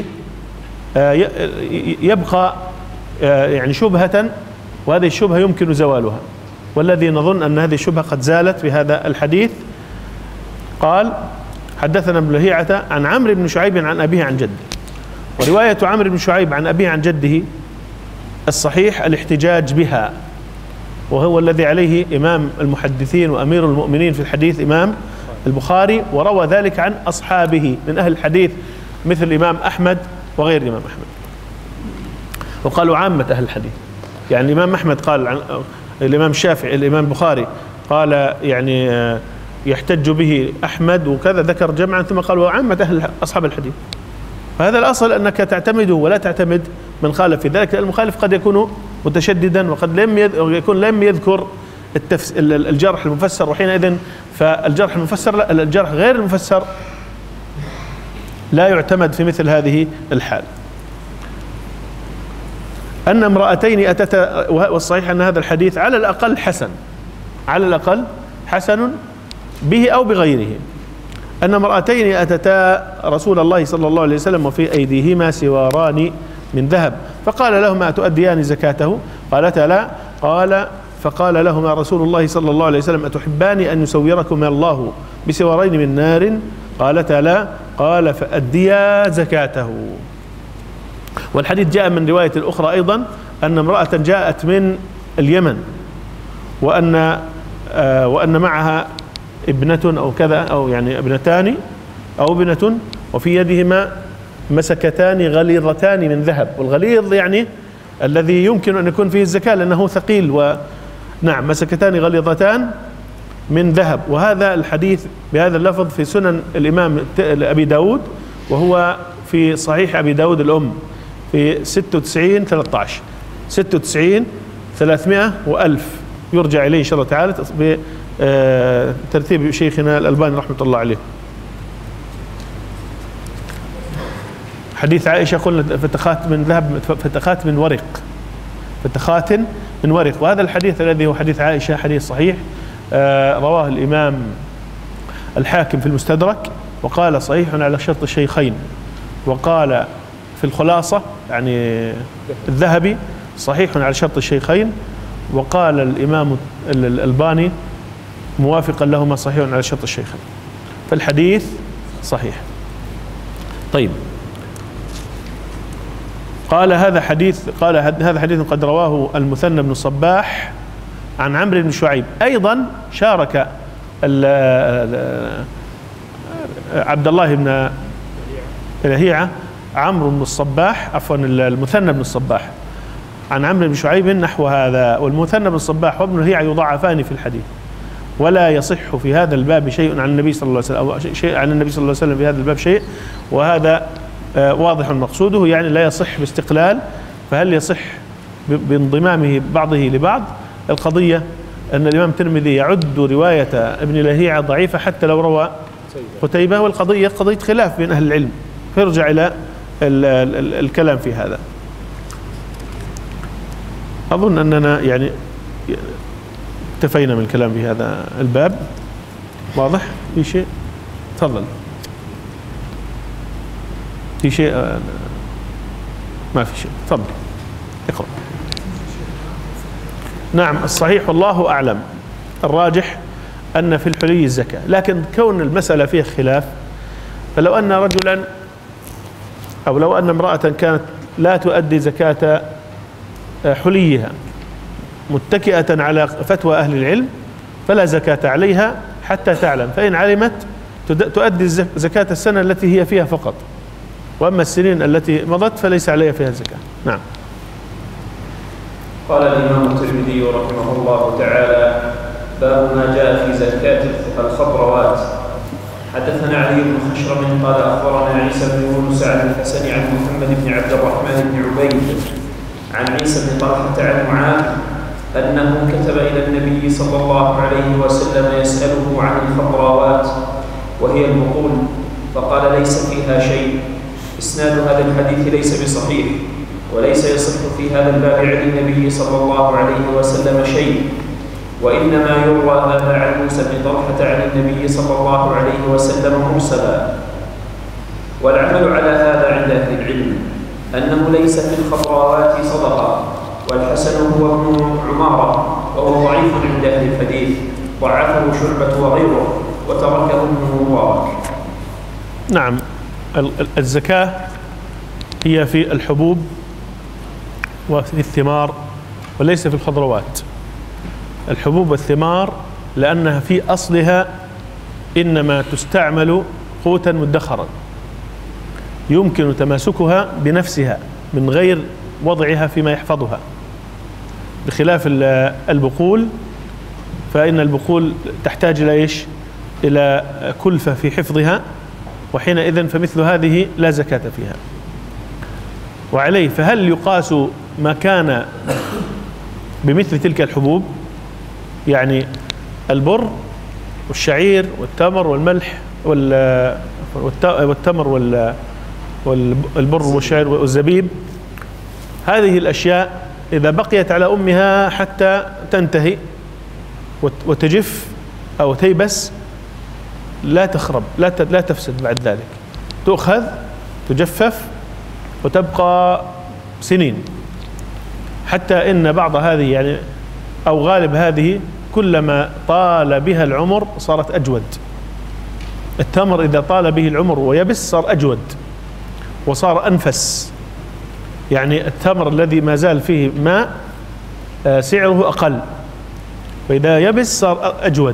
يبقى يعني شبهة، وهذه الشبهة يمكن زوالها، والذي نظن أن هذه الشبهة قد زالت بهذا الحديث. قال: حدثنا ابن لهيعة عن عمرو بن شعيب عن أبيه عن جده. ورواية عمرو بن شعيب عن أبيه عن جده الصحيح الاحتجاج بها، وهو الذي عليه إمام المحدثين وأمير المؤمنين في الحديث إمام البخاري، وروى ذلك عن أصحابه من أهل الحديث مثل الإمام أحمد وغير الإمام أحمد، وقالوا عامة أهل الحديث. يعني الإمام أحمد قال عن الإمام الشافعي، الإمام البخاري قال يعني يحتج به أحمد وكذا، ذكر جمعا ثم قال وعامة أهل أصحاب الحديث. فهذا الأصل أنك تعتمده ولا تعتمد من خالف في ذلك. المخالف قد يكون متشددا وقد لم يذكر الجرح المفسر، وحينئذ فالجرح المفسر لا، الجرح غير المفسر لا يعتمد في مثل هذه الحال. أن امرأتين أتتا، والصحيح أن هذا الحديث على الأقل حسن، على الأقل حسن به أو بغيره. أن امرأتين أتتا رسول الله صلى الله عليه وسلم وفي أيديهما سواران من ذهب، فقال لهما أتؤديان زكاته؟ قالتا لا. قال: فقال لهما رسول الله صلى الله عليه وسلم: أتحبان أن يسوركما الله بسوارين من نار؟ قالتا لا. قال: فأديا زكاته. والحديث جاء من رواية الأخرى أيضا أن امرأة جاءت من اليمن وأن معها ابنة أو كذا، أو يعني ابنتان أو ابنة، وفي يدهما مسكتان غليظتان من ذهب. والغليظ يعني الذي يمكن أن يكون فيه الزكاة لأنه ثقيل، ونعم مسكتان غليظتان من ذهب. وهذا الحديث بهذا اللفظ في سنن الإمام أبي داود، وهو في صحيح أبي داود الأم في 96-13 96 300 و1000 يرجع إليه إن شاء الله تعالى بترتيب شيخنا الألباني رحمة الله عليه. حديث عائشة قلنا فتخات من ذهب، فتخات من ورق، فتخات من ورق. وهذا الحديث الذي هو حديث عائشة حديث صحيح، رواه الإمام الحاكم في المستدرك وقال صحيح على شرط الشيخين، وقال في الخلاصة يعني الذهبي صحيح على شرط الشيخين، وقال الإمام الألباني موافقا لهما صحيح على شرط الشيخين، فالحديث صحيح. طيب، قال هذا حديث قد رواه المثنى بن الصباح عن عمرو بن شعيب. أيضا شارك عبد الله بن لهيعة عمرو بن الصباح، عفوا المثنى بن الصباح عن عمرو بن شعيب نحو هذا. والمثنى بن الصباح وابن لهيعة يضاعفان في الحديث، ولا يصح في هذا الباب شيء عن النبي صلى الله عليه وسلم، أو شيء عن النبي صلى الله عليه وسلم في هذا الباب شيء، وهذا واضح مقصوده، يعني لا يصح باستقلال. فهل يصح بانضمامه بعضه لبعض؟ القضية أن الإمام الترمذي يعد رواية ابن لهيعة ضعيفة حتى لو روى قتيبة، والقضية قضية خلاف بين أهل العلم، فيرجع إلى الكلام في هذا. أظن أننا يعني اكتفينا من الكلام في هذا الباب. واضح؟ في شيء؟ تفضل. في شيء؟ ما في شيء. تفضل اقرأ. نعم، الصحيح والله أعلم الراجح أن في الحلي الزكاة، لكن كون المسألة فيها خلاف، فلو أن رجلا أو لو أن امرأة كانت لا تؤدي زكاة حليها متكئة على فتوى أهل العلم فلا زكاة عليها حتى تعلم، فإن علمت تؤدي زكاة السنة التي هي فيها فقط، وأما السنين التي مضت فليس عليها فيها زكاة. نعم. قال الإمام الترمذي رحمه الله تعالى: باب ما جاء في زكاة الخضروات. حدثنا علي بن خشرم قال أخبرنا عيسى بن يونس عن الحسن عن محمد بن عبد الرحمن بن عبيد عن عيسى بن طلحة عن معاذ أنه كتب إلى النبي صلى الله عليه وسلم يسأله عن الخضروات وهي البقول، فقال: ليس فيها شيء. إسناد هذا الحديث ليس بصحيح، وليس يصح في هذا الباب عن النبي صلى الله عليه وسلم شيء، وإنما يروى هذا عن موسى بن طلحة عن النبي صلى الله عليه وسلم مرسلا. والعمل على هذا عند أهل العلم أنه ليس في الخضروات صدقة، والحسن هو ابن عمارة وهو ضعيف عند أهل الحديث، ضعفه شعبة وغيره وتركه ابن مبارك. نعم. الزكاة هي في الحبوب وفي الثمار وليس في الخضروات. الحبوب والثمار لأنها في أصلها إنما تستعمل قوتا مدخرا يمكن تماسكها بنفسها من غير وضعها فيما يحفظها، بخلاف البقول، فإن البقول تحتاج إلى إيش؟ إلى كلفة في حفظها، وحينئذ فمثل هذه لا زكاة فيها. وعليه فهل يقاس ما كان بمثل تلك الحبوب، يعني البر والشعير والتمر والملح والتمر والبر والشعير والزبيب، هذه الأشياء إذا بقيت على أمها حتى تنتهي وتجف أو تيبس لا تخرب، لا تفسد بعد ذلك، تؤخذ تجفف وتبقى سنين، حتى إن بعض هذه يعني أو غالب هذه كلما طال بها العمر صارت أجود. التمر إذا طال به العمر ويبس صار أجود وصار أنفس، يعني التمر الذي ما زال فيه ماء سعره أقل، وإذا يبس صار أجود.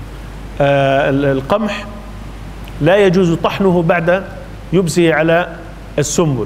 القمح لا يجوز طحنه بعد يبسه على السنبل،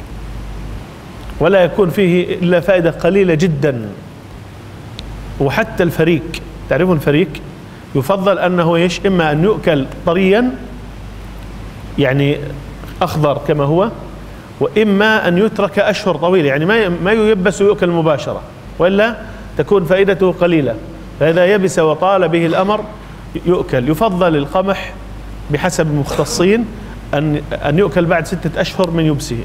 ولا يكون فيه إلا فائدة قليلة جدا. وحتى الفريك، تعرفون الفريك يفضل أنه إيش؟ إما أن يؤكل طريا يعني أخضر كما هو، وإما أن يترك أشهر طويلة، يعني ما ييبس ويؤكل مباشرة، وإلا تكون فائدته قليلة. فإذا يبس وطال به الأمر يؤكل. يفضل القمح بحسب المختصين أن يؤكل بعد 6 أشهر من يبسه.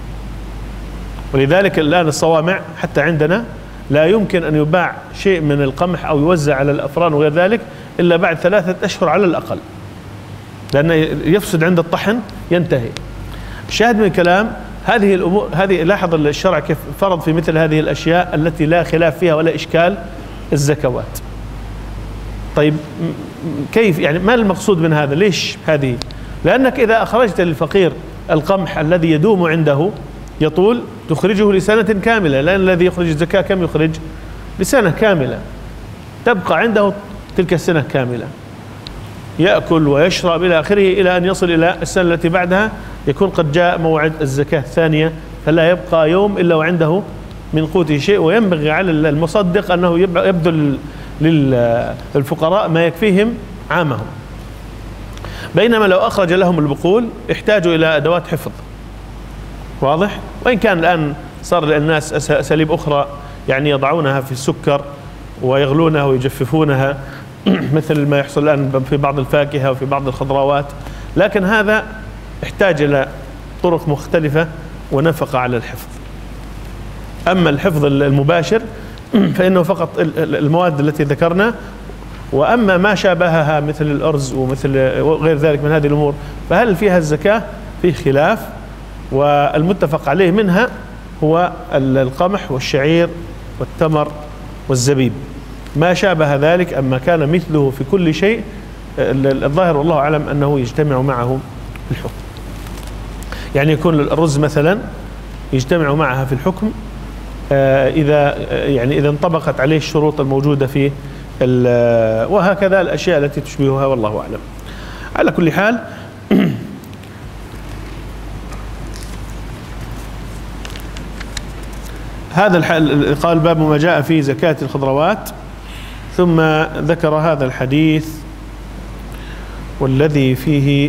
ولذلك الآن الصوامع حتى عندنا لا يمكن أن يباع شيء من القمح أو يوزع على الأفران وغير ذلك إلا بعد 3 أشهر على الأقل، لأنه يفسد عند الطحن ينتهي. الشاهد من الكلام هذه الأمور، هذه لاحظ الشرع كيف فرض في مثل هذه الأشياء التي لا خلاف فيها ولا إشكال الزكوات. طيب كيف يعني ما المقصود من هذا؟ ليش هذه؟ لأنك إذا أخرجت للفقير القمح الذي يدوم عنده يطول تخرجه لسنة كاملة، لأن الذي يخرج الزكاة كم يخرج؟ لسنة كاملة، تبقى عنده تلك السنة كاملة يأكل ويشرب إلى آخره، إلى أن يصل إلى السنة التي بعدها يكون قد جاء موعد الزكاة الثانية، فلا يبقى يوم إلا وعنده من قوته شيء. وينبغي على المصدق أنه يبذل للفقراء ما يكفيهم عامهم. بينما لو أخرج لهم البقول احتاجوا إلى أدوات حفظ، واضح؟ وإن كان الآن صار للناس أساليب أخرى، يعني يضعونها في السكر ويغلونها ويجففونها مثل ما يحصل الآن في بعض الفاكهة وفي بعض الخضروات، لكن هذا احتاج إلى طرق مختلفة ونفقة على الحفظ. أما الحفظ المباشر فإنه فقط المواد التي ذكرنا، وأما ما شابهها مثل الأرز ومثل غير ذلك من هذه الأمور فهل فيها الزكاة؟ فيه خلاف، والمتفق عليه منها هو القمح والشعير والتمر والزبيب. ما شابه ذلك أما كان مثله في كل شيء، الظاهر والله أعلم أنه يجتمع معه في الحكم. يعني يكون الرز مثلا يجتمع معها في الحكم إذا انطبقت عليه الشروط الموجودة في وهكذا الأشياء التي تشبهها، والله أعلم. على كل حال هذا قال باب ما جاء في زكاة الخضروات، ثم ذكر هذا الحديث والذي فيه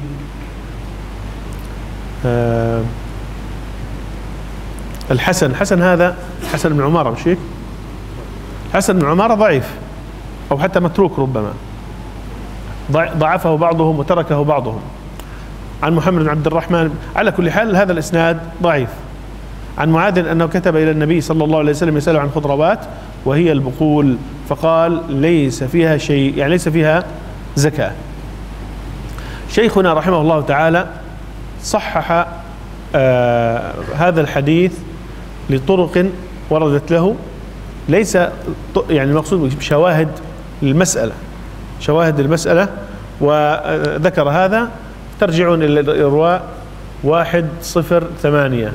الحسن هذا حسن بن عمارة، مش هيك؟ حسن بن عمارة ضعيف أو حتى متروك، ربما ضعفه بعضهم وتركه بعضهم. عن محمد بن عبد الرحمن، على كل حال هذا الإسناد ضعيف. عن معاذ أنه كتب إلى النبي صلى الله عليه وسلم يسأله عن خضروات وهي البقول، فقال ليس فيها شيء، يعني ليس فيها زكاة. شيخنا رحمه الله تعالى صحح هذا الحديث لطرق وردت له، ليس يعني المقصود بشواهد المسألة، شواهد المسألة، وذكر هذا. ترجعون إلى الإرواء 108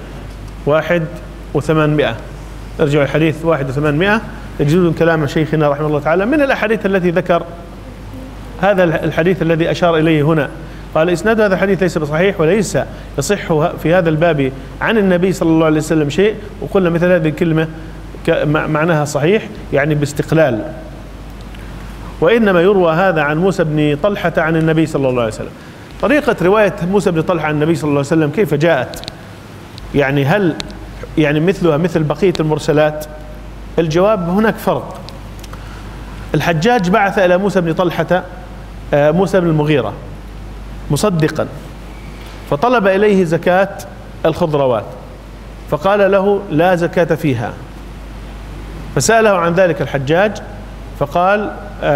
1800، ارجعوا الحديث 1800 تجدون كلام شيخنا رحمه الله تعالى من الأحاديث التي ذكر هذا الحديث الذي أشار إليه هنا. قال إسناد هذا الحديث ليس بصحيح وليس يصح في هذا الباب عن النبي صلى الله عليه وسلم شيء، وقلنا مثل هذه الكلمة معناها صحيح يعني باستقلال. وإنما يروى هذا عن موسى بن طلحة عن النبي صلى الله عليه وسلم. طريقة رواية موسى بن طلحة عن النبي صلى الله عليه وسلم كيف جاءت؟ يعني هل يعني مثلها مثل بقية المرسلات؟ الجواب هناك فرق. الحجاج بعث إلى موسى بن طلحة موسى بن المغيرة مصدقا، فطلب إليه زكاة الخضروات، فقال له لا زكاة فيها. فسأله عن ذلك الحجاج فقال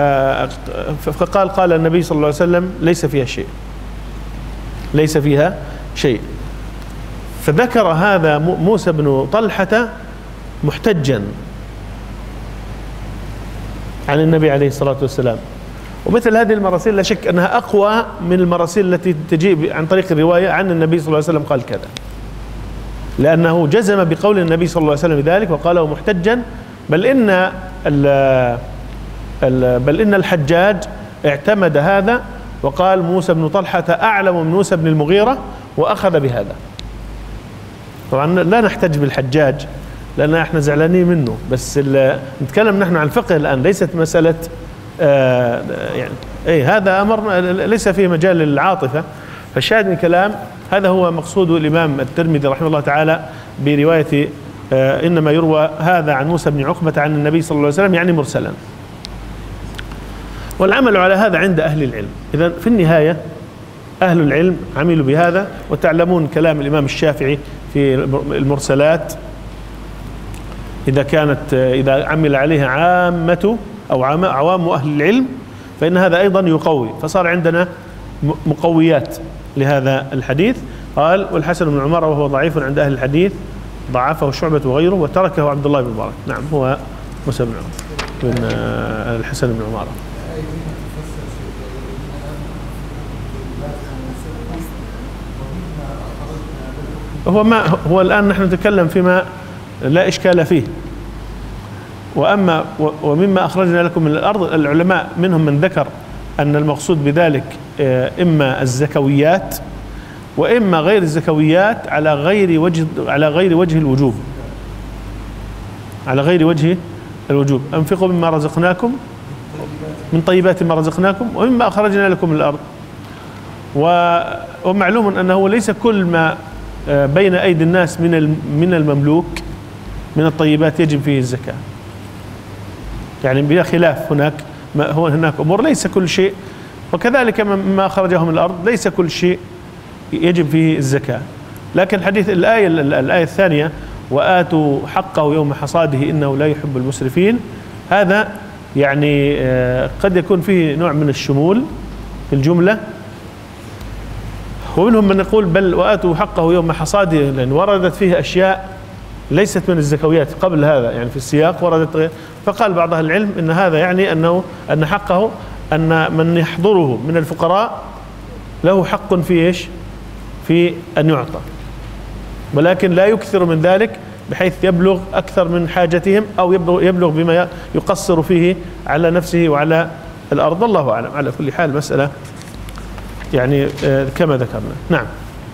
قال النبي صلى الله عليه وسلم ليس فيها شيء، ليس فيها شيء. فذكر هذا موسى بن طلحة محتجا عن النبي عليه الصلاة والسلام. ومثل هذه المراسيل لا شك أنها أقوى من المراسيل التي تجيء عن طريق الرواية عن النبي صلى الله عليه وسلم قال كذا، لأنه جزم بقول النبي صلى الله عليه وسلم ذلك وقاله محتجا. بل إن الحجاج اعتمد هذا وقال موسى بن طلحة أعلم من موسى بن المغيرة وأخذ بهذا. طبعا لا نحتج بالحجاج لأن احنا زعلانين منه، بس نتكلم نحن عن الفقه الآن، ليست مسألة يعني هذا أمر ليس فيه مجال للعاطفة. فالشاهد من الكلام هذا هو مقصود الإمام الترمذي رحمه الله تعالى برواية إنما يروى هذا عن موسى بن عقبة عن النبي صلى الله عليه وسلم، يعني مرسلا. والعمل على هذا عند أهل العلم. إذن في النهاية أهل العلم عملوا بهذا، وتعلمون كلام الإمام الشافعي في المرسلات إذا عمل عليها عامة أو عوام أهل العلم فإن هذا أيضا يقوي. فصار عندنا مقويات لهذا الحديث. قال والحسن بن عمارة وهو ضعيف عند أهل الحديث، ضعفه شعبة وغيره وتركه عبد الله بن مبارك. نعم هو موسى بن الحسن بن عمارة. هو الآن نحن نتكلم فيما لا إشكال فيه. ومما أخرجنا لكم من الأرض، العلماء منهم من ذكر أن المقصود بذلك إما الزكويات وإما غير الزكويات على غير وجه الوجوب، على غير وجه الوجوب. أنفقوا مما رزقناكم من طيبات ما رزقناكم ومما أخرجنا لكم من الأرض. ومعلوم أنه ليس كل ما بين أيدي الناس من المملوك من الطيبات يجب فيه الزكاة، يعني بلا خلاف. هناك أمور ليس كل شيء، وكذلك ما خرجه من الأرض ليس كل شيء يجب فيه الزكاة. لكن الحديث الآية الثانية وآتوا حقه يوم حصاده إنه لا يحب المسرفين، هذا يعني قد يكون فيه نوع من الشمول في الجملة. ومنهم من يقول بل وآتوا حقه يوم حصاده، لأن وردت فيه أشياء ليست من الزكويات قبل هذا، يعني في السياق وردت. فقال بعض أهل العلم إن هذا يعني أن حقه أن من يحضره من الفقراء له حق في إيش؟ في أن يعطى، ولكن لا يكثر من ذلك بحيث يبلغ أكثر من حاجتهم أو يبلغ بما يقصر فيه على نفسه وعلى الأرض. الله أعلم. على كل حال مسألة يعني كما ذكرنا. نعم.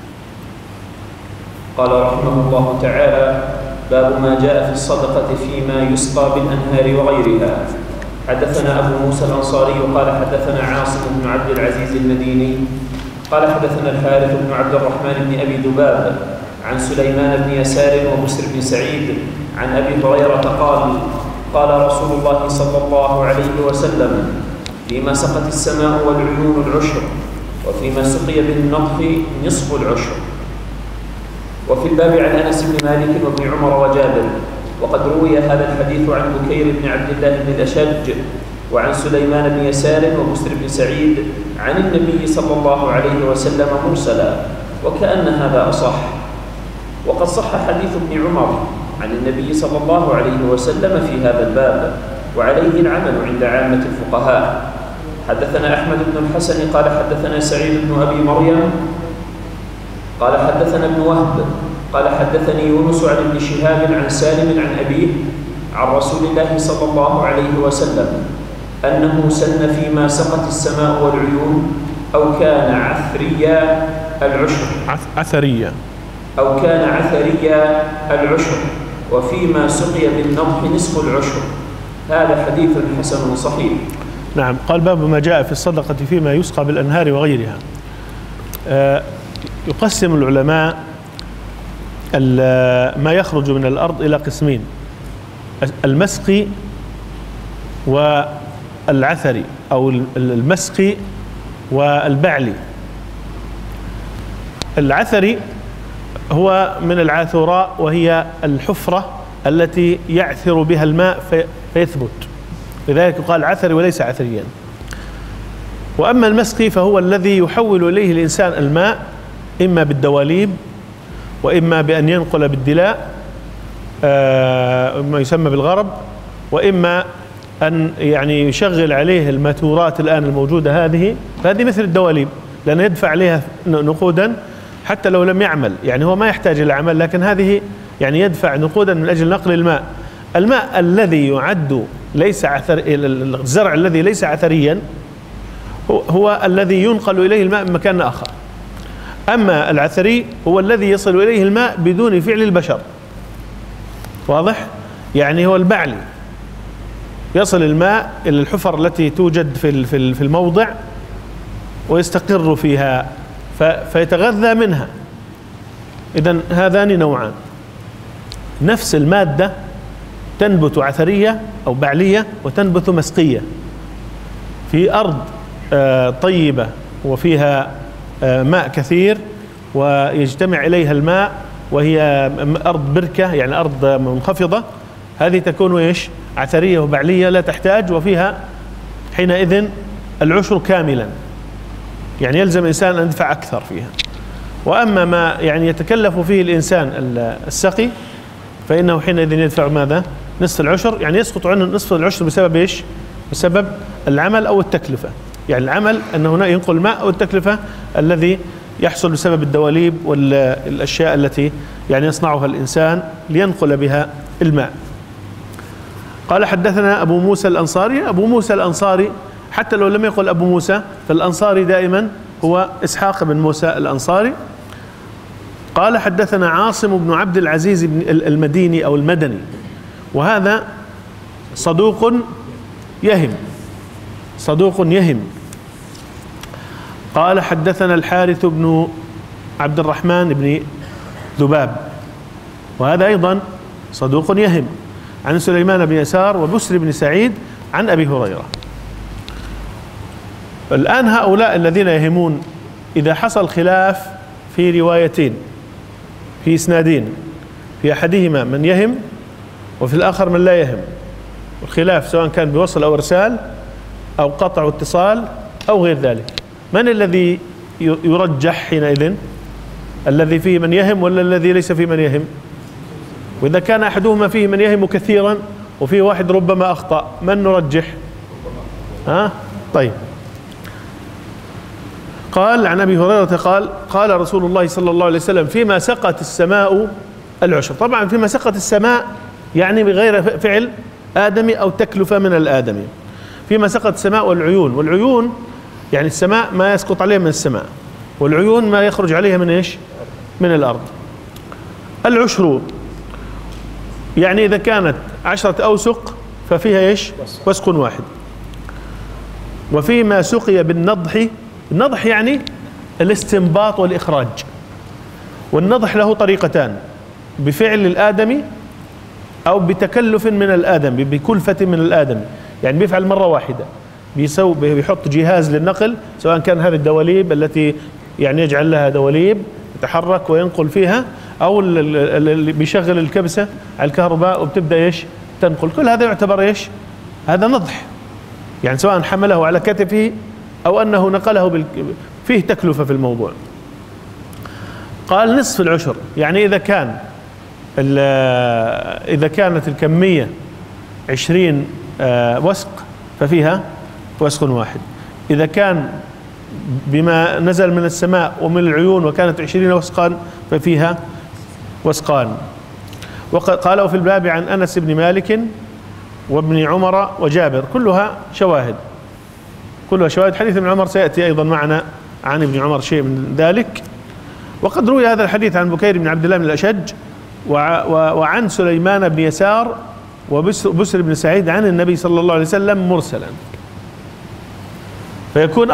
قال رحمه الله تعالى: باب ما جاء في الصدقة فيما يسقى بالأنهار وغيرها. حدثنا أبو موسى الأنصاري قال حدثنا عاصم بن عبد العزيز المديني قال حدثنا الحارث بن عبد الرحمن بن أبي ذباب عن سليمان بن يسار وبسر بن سعيد عن أبي هريرة قال: قال رسول الله صلى الله عليه وسلم: فيما سقت السماء والعيون العشر، وفيما سقي بالنضح نصف العشر. وفي الباب عن أنس بن مالك وابن عمر وجابر. وقد روي هذا الحديث عن بكير بن عبد الله بن الأشج وعن سليمان بن يسار وبسر بن سعيد عن النبي صلى الله عليه وسلم مرسلا، وكأن هذا أصح. وقد صح حديث ابن عمر عن النبي صلى الله عليه وسلم في هذا الباب، وعليه العمل عند عامة الفقهاء. حدثنا أحمد بن الحسن قال حدثنا سعيد بن أبي مريم قال حدثنا ابن وهب قال حدثني يونس عن ابن شهاب عن سالم عن أبيه عن رسول الله صلى الله عليه وسلم أنه سن فيما سقت السماء والعيون أو كان عثريا العشر العشر، وفيما سقي بالنضح نصف العشر. هذا حديث حسن صحيح. نعم. قال: باب ما جاء في الصدقة فيما يسقى بالأنهار وغيرها. يقسم العلماء ما يخرج من الأرض إلى قسمين: المسقي والعثري، أو المسقي والبعلي. العثري هو من العاثراء، وهي الحفرة التي يعثر بها الماء فيثبت، لذلك يقال عثري وليس عثريا. وأما المسقي فهو الذي يحول إليه الإنسان الماء، إما بالدواليب وإما بأن ينقل بالدلاء ما يسمى بالغرب، وإما أن يعني يشغل عليه الماتورات الآن الموجودة هذه، فهذه مثل الدواليب لأن يدفع عليها نقودا حتى لو لم يعمل، يعني هو ما يحتاج إلى عمل، لكن هذه يعني يدفع نقودا من أجل نقل الماء. الماء الذي يعد ليس الزرع الذي ليس عثريا هو الذي ينقل إليه الماء من مكان آخر. أما العثري هو الذي يصل إليه الماء بدون فعل البشر. واضح؟ يعني هو البعلي، يصل الماء إلى الحفر التي توجد في الموضع ويستقر فيها فيتغذى منها. إذن هذان نوعان. نفس المادة تنبت عثرية أو بعلية وتنبت مسقية في أرض طيبة وفيها ماء كثير ويجتمع إليها الماء، وهي أرض بركة يعني أرض منخفضة، هذه تكون إيش؟ عثرية وبعلية لا تحتاج، وفيها حينئذ العشر كاملا، يعني يلزم الإنسان أن يدفع أكثر فيها. وأما ما يعني يتكلف فيه الإنسان السقي فإنه حينئذ يدفع ماذا؟ نصف العشر، يعني يسقط عنه نصف العشر بسبب إيش؟ بسبب العمل أو التكلفة. يعني العمل أنه هنا ينقل الماء، أو التكلفة الذي يحصل بسبب الدواليب والأشياء التي يعني يصنعها الإنسان لينقل بها الماء. قال حدثنا أبو موسى الأنصاري. أبو موسى الأنصاري حتى لو لم يقل أبو موسى فالأنصاري دائما هو إسحاق بن موسى الأنصاري. قال حدثنا عاصم بن عبد العزيز المديني أو المدني، وهذا صدوق يهم. قال حدثنا الحارث بن عبد الرحمن بن ذباب، وهذا أيضا صدوق يهم، عن سليمان بن يسار وبسر بن سعيد عن أبي هريرة. الآن هؤلاء الذين يهمون إذا حصل خلاف في روايتين في إسنادين، في أحدهما من يهم وفي الآخر من لا يهم، الخلاف سواء كان بوصل أو إرسال أو قطع واتصال أو غير ذلك، من الذي يرجح حينئذ؟ الذي فيه من يهم ولا الذي ليس فيه من يهم؟ وإذا كان أحدهما فيه من يهم كثيرا وفيه واحد ربما أخطأ، من نرجح؟ طيب. قال عن أبي هريرة قال قال رسول الله صلى الله عليه وسلم فيما سقت السماء العشر. طبعا فيما سقت السماء يعني بغير فعل آدمي أو تكلفة من الآدمي. فيما سقط السماء والعيون، والعيون يعني السماء ما يسقط عليها من السماء، والعيون ما يخرج عليها من ايش؟ من الأرض. العشر يعني إذا كانت 10 أوسق ففيها ايش؟ وسق واحد. وفيما سقي بالنضح، النضح يعني الاستنباط والإخراج، والنضح له طريقتان: بفعل الآدمي أو بتكلف من الآدم، بكلفة من الآدم، يعني بيفعل مرة واحدة، بيحط جهاز للنقل، سواء كان هذه الدواليب التي يعني يجعل لها دواليب يتحرك وينقل فيها، أو اللي بيشغل الكبسة على الكهرباء وبتبدأ ايش؟ تنقل. كل هذا يعتبر ايش؟ هذا نضح، يعني سواء حمله على كتفه أو أنه نقله فيه تكلفة في الموضوع. قال نصف العشر، يعني إذا كانت الكمية 20 وسق ففيها وسق واحد. إذا كان بما نزل من السماء ومن العيون وكانت 20 وسقا ففيها وسقان. وقالوا في الباب عن أنس بن مالك وابن عمر وجابر، كلها شواهد، حديث ابن عمر سيأتي أيضا معنا عن ابن عمر شيء من ذلك. وقد روي هذا الحديث عن بكير بن عبد الله بن الأشج وعن سليمان بن يسار وبسر بن سعيد عن النبي صلى الله عليه وسلم مرسلا. فيكون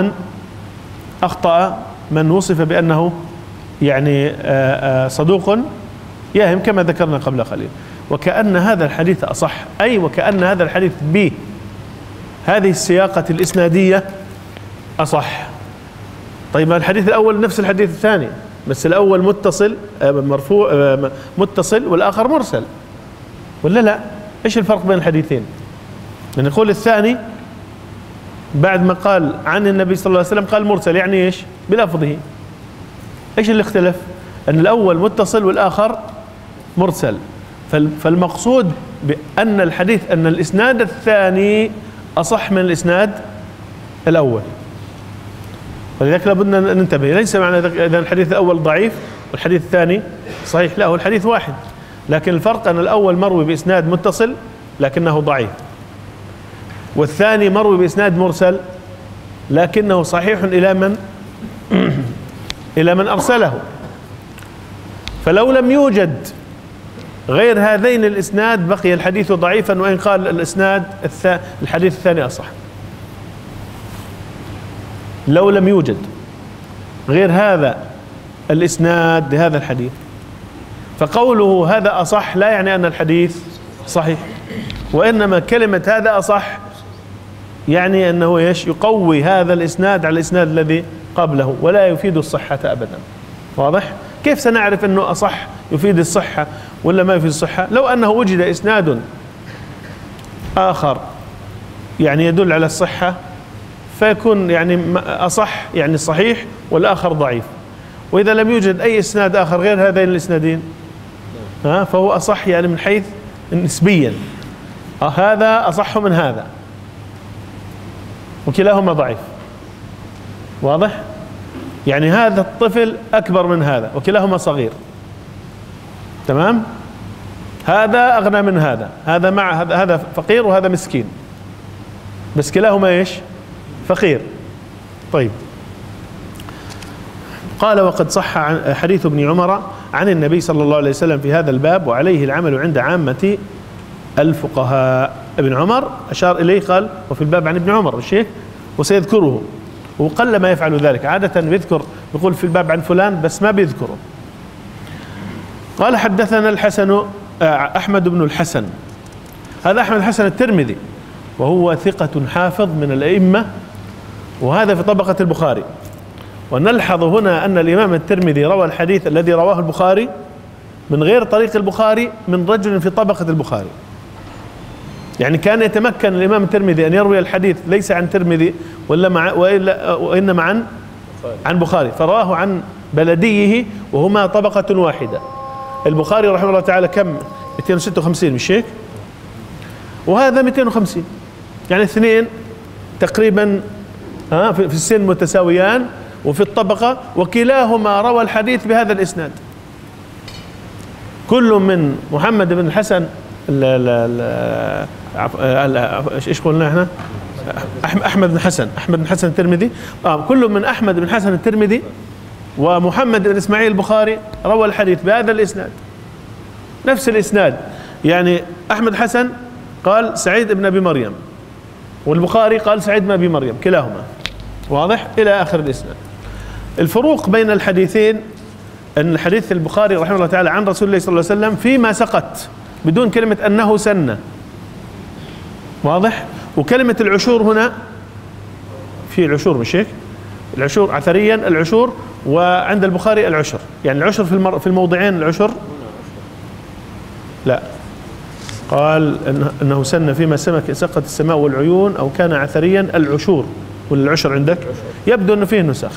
أخطأ من وصف بأنه يعني صدوق يهم كما ذكرنا قبل قليل. وكأن هذا الحديث أصح، أي وكأن هذا الحديث بهذه السياقة الإسنادية أصح. طيب الحديث الأول نفس الحديث الثاني، بس الأول متصل مرفوع متصل والآخر مرسل، ولا لا؟ إيش الفرق بين الحديثين؟ نقول الثاني بعد ما قال عن النبي صلى الله عليه وسلم قال مرسل، يعني إيش؟ بلفظه. إيش اللي اختلف؟ أن الأول متصل والآخر مرسل. فالمقصود بأن الحديث أن الإسناد الثاني أصح من الإسناد الأول، ولذلك لابد أن ننتبه. ليس معنى إذا الحديث الأول ضعيف والحديث الثاني صحيح، لا، هو الحديث واحد، لكن الفرق أن الأول مروي بإسناد متصل لكنه ضعيف، والثاني مروي بإسناد مرسل لكنه صحيح إلى من أرسله. فلو لم يوجد غير هذين الإسناد بقي الحديث ضعيفا، وإن قال الحديث الثاني أصح. لو لم يوجد غير هذا الإسناد لهذا الحديث، فقوله هذا أصح لا يعني أن الحديث صحيح، وإنما كلمة هذا أصح يعني أنه ايش؟ يقوي هذا الإسناد على الإسناد الذي قبله، ولا يفيد الصحة أبدا. واضح؟ كيف سنعرف أنه أصح يفيد الصحة ولا ما يفيد الصحة؟ لو أنه وجد إسناد آخر يعني يدل على الصحة فيكون يعني أصح يعني صحيح والآخر ضعيف. وإذا لم يوجد أي إسناد آخر غير هذين الإسنادين فهو أصح يعني من حيث نسبيا، هذا أصح من هذا وكلاهما ضعيف. واضح؟ يعني هذا الطفل أكبر من هذا وكلاهما صغير، تمام؟ هذا أغنى من هذا مع هذا فقير وهذا مسكين، بس كلاهما ايش؟ فقير. طيب، قال وقد صح حديث ابن عمر عن النبي صلى الله عليه وسلم في هذا الباب، وعليه العمل عند عامة الفقهاء. ابن عمر أشار إليه، قال وفي الباب عن ابن عمر الشيخ وسيذكره، وقل ما يفعل ذلك، عادة بيذكر يقول في الباب عن فلان بس ما بيذكره. قال حدثنا الحسن أحمد بن الحسن، هذا أحمد الحسن الترمذي وهو ثقة حافظ من الأئمة، وهذا في طبقة البخاري. ونلحظ هنا أن الإمام الترمذي روى الحديث الذي رواه البخاري من غير طريق البخاري من رجل في طبقة البخاري، يعني كان يتمكن الإمام الترمذي أن يروي الحديث ليس عن ترمذي وإنما عن بخاري، فراه عن بلديه وهما طبقة واحدة. البخاري رحمه الله تعالى كم؟ 256 مش هيك؟ وهذا 250، يعني اثنين تقريبا في السن متساويان وفي الطبقة، وكلاهما روى الحديث بهذا الإسناد. كل من محمد بن الحسن ايش قلنا احنا؟ احمد بن حسن الترمذي. كل من احمد بن حسن الترمذي ومحمد بن اسماعيل البخاري روى الحديث بهذا الإسناد، نفس الإسناد. يعني أحمد حسن قال سعيد بن أبي مريم، والبخاري قال سعيد بن أبي مريم، كلاهما واضح إلى آخر الإسناد. الفروق بين الحديثين أن حديث البخاري رحمه الله تعالى عن رسول الله صلى الله عليه وسلم فيما سقط بدون كلمة أنه سن، واضح. وكلمة العشور هنا في العشور مش هيك؟ العشور عثريا العشور، وعند البخاري العشر، يعني العشر في الموضعين العشر لا، قال انه سن فيما سقط السماء والعيون او كان عثريا العشور، ولا العشر عندك؟ يبدو انه فيه نسخ،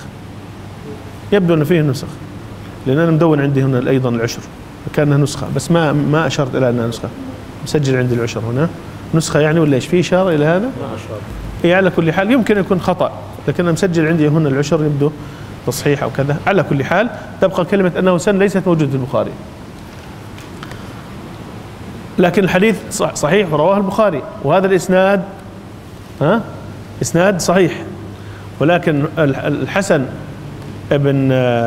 لان انا مدون عندي هنا ايضا العشر، كانها نسخه بس ما اشرت الى انها نسخه، مسجل عندي العشر هنا نسخه يعني، ولا ايش في اشاره الى هذا؟ ما اشار. إيه على كل حال يمكن يكون خطا، لكن انا مسجل عندي هنا العشر، يبدو تصحيح او كذا. على كل حال تبقى كلمه انه سن ليست موجوده في البخاري، لكن الحديث صحيح ورواه البخاري، وهذا الاسناد اسناد صحيح. ولكن الحسن ابن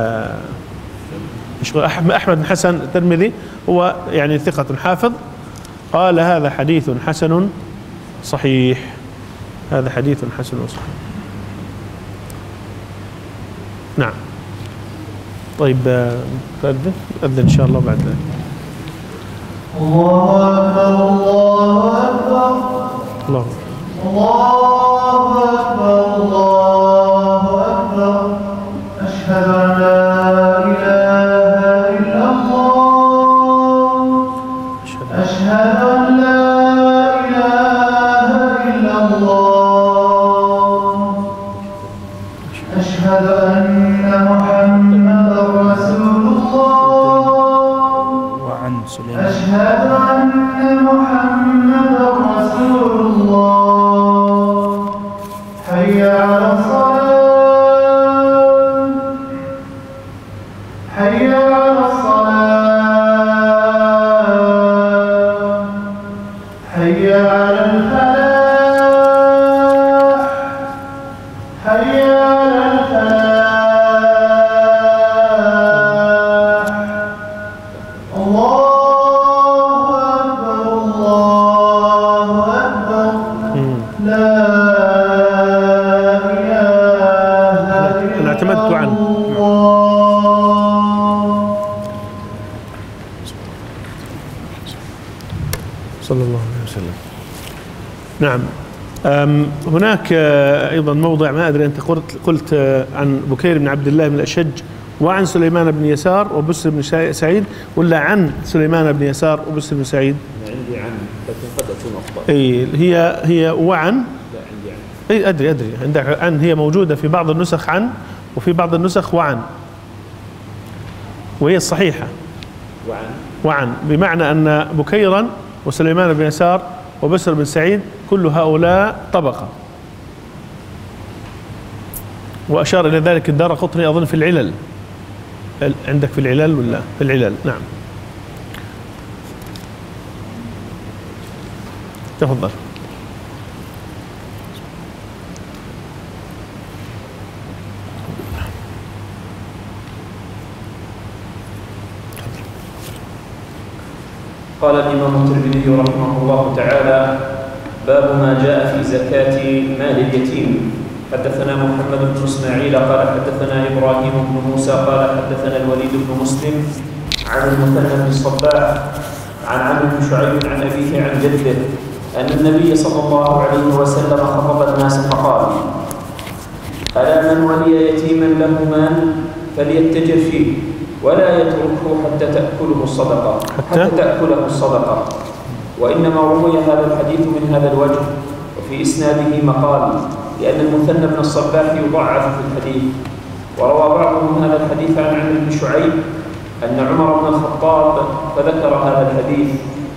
احمد بن حسن الترمذي هو يعني ثقة حافظ، قال هذا حديث حسن صحيح، هذا حديث حسن صحيح. نعم. طيب أذن إن شاء الله بعد ذلك. الله أكبر الله أكبر الله أكبر الله أكبر أشهد أن لا إله إلا الله أشهد أن لا إله إلا الله أشهد أن محمدا رسول الله أشهد أن محمدا رسول الله حي على الصلاة حي على الصلاة حي على الفلاح حي على الفلاح. الله لا إله إلا اعتمدت عنه. صلى الله عليه وسلم. نعم. هناك أيضا موضع ما أدري أنت قلت عن بكير بن عبد الله بن الأشج وعن سليمان بن يسار وبسر بن سعيد، ولا عن سليمان بن يسار وبسر بن سعيد؟ عندي عن، لكن قد أكون أخطأ. أي هي وعن. لا عندي عن. أي أدري عندك عن، هي موجودة في بعض النسخ عن، وفي بعض النسخ وعن، وهي الصحيحة. وعن بمعنى أن بكيرا وسليمان بن يسار وبسر بن سعيد كل هؤلاء طبقة. وأشار إلى ذلك الدارقطني أظن في العلل. عندك في العلل ولا في العلل؟ نعم. تفضل. قال الإمام الترمذي رحمه الله تعالى: باب ما جاء في زكاة مال اليتيم. حدثنا محمد بن اسماعيل قال حدثنا إبراهيم بن موسى قال حدثنا الوليد بن مسلم عن المثنى بن الصباح عن عمرو بن شعيب عن أبيه عن جده أن النبي صلى الله عليه وسلم خطب الناس فقال: ألا من ولي يتيما له مال فليتجر فيه ولا يتركه حتى تأكله الصدقة. وإنما روي هذا الحديث من هذا الوجه، وفي إسناده مقال، لأن المثنى بن الصباح يضعف في الحديث. وروى بعضهم هذا الحديث عن عمرو بن شعيب أن عمر بن الخطاب فذكر هذا الحديث.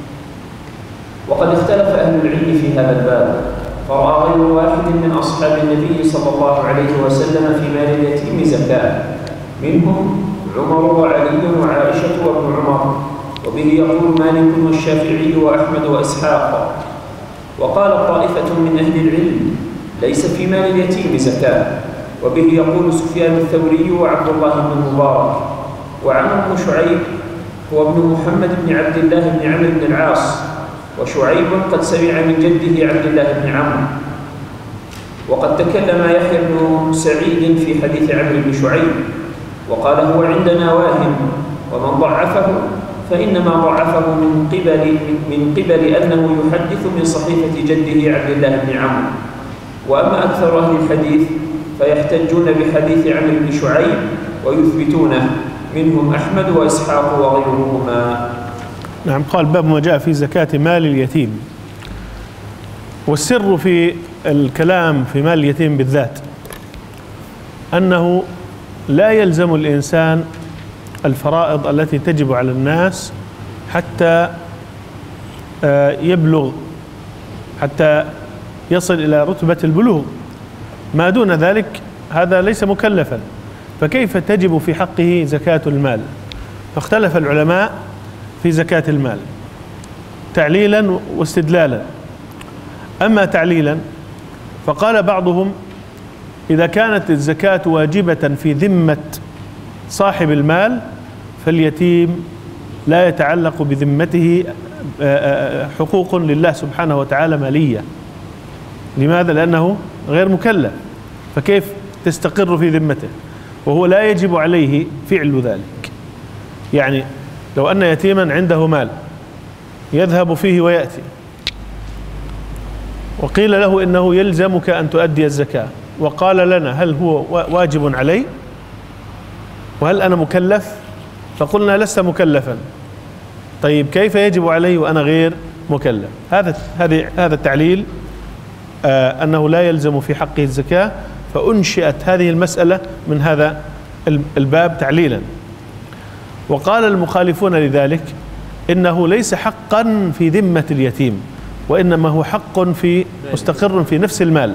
وقد اختلف أهل العلم في هذا الباب، فرأى غير واحد من أصحاب النبي صلى الله عليه وسلم في مال اليتيم زكاة، منهم عمر وعلي وعائشة وابن عمر، وبه يقول مالك والشافعي وأحمد وإسحاق. وقال طائفة من أهل العلم ليس في مال اليتيم زكاة، وبه يقول سفيان الثوري وعبد الله بن المبارك. وعمرو بن شعيب هو ابن محمد بن عبد الله بن عمرو بن العاص، وشعيب قد سمع من جده عبد الله بن عمرو. وقد تكلم يحيى بن سعيد في حديث عمرو بن شعيب وقال هو عندنا واهم، ومن ضعفه فإنما ضعفه من قبل أنه يحدث من صحيفة جده عبد الله بن عمرو. وأما أكثر أهل الحديث فيحتجون بحديث عمرو بن شعيب ويثبتونه، منهم أحمد وإسحاق وغيرهما. نعم. قال باب ما جاء في زكاة مال اليتيم. والسر في الكلام في مال اليتيم بالذات أنه لا يلزم الإنسان الفرائض التي تجب على الناس حتى يبلغ، حتى يصل إلى رتبة البلوغ. ما دون ذلك هذا ليس مكلفا، فكيف تجب في حقه زكاة المال؟ فاختلف العلماء في زكاة المال تعليلا واستدلالا. أما تعليلا فقال بعضهم إذا كانت الزكاة واجبة في ذمة صاحب المال فاليتيم لا يتعلق بذمته حقوق لله سبحانه وتعالى مالية. لماذا؟ لأنه غير مكلف، فكيف تستقر في ذمته وهو لا يجب عليه فعل ذلك؟ يعني لو أن يتيما عنده مال يذهب فيه ويأتي وقيل له إنه يلزمك أن تؤدي الزكاة، وقال لنا هل هو واجب علي وهل أنا مكلف؟ فقلنا لست مكلفا. طيب كيف يجب علي وأنا غير مكلف؟ هذا التعليل أنه لا يلزم في حقه الزكاة، فأنشئت هذه المسألة من هذا الباب تعليلا. وقال المخالفون لذلك إنه ليس حقا في ذمة اليتيم، وإنما هو حق مستقر في نفس المال.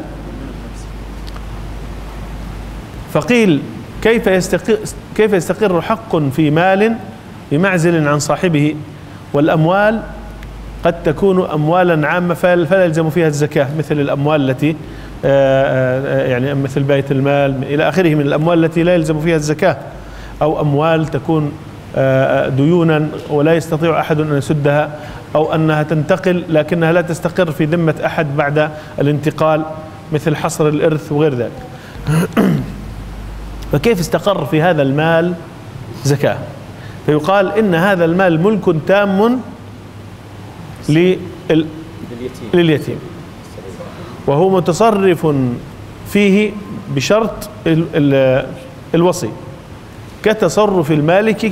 فقيل كيف يستقر حق في مال بمعزل عن صاحبه؟ والأموال قد تكون أموالا عامة فلا يلزم فيها الزكاة، مثل الأموال التي يعني مثل بيت المال إلى آخره من الأموال التي لا يلزم فيها الزكاة، أو أموال تكون ديونا ولا يستطيع أحد أن يسدها، أو أنها تنتقل لكنها لا تستقر في ذمة أحد بعد الانتقال، مثل حصر الإرث وغير ذلك. فكيف استقر في هذا المال زكاة؟ فيقال إن هذا المال ملك تام لليتيم، وهو متصرف فيه بشرط الوصي كتصرف المالك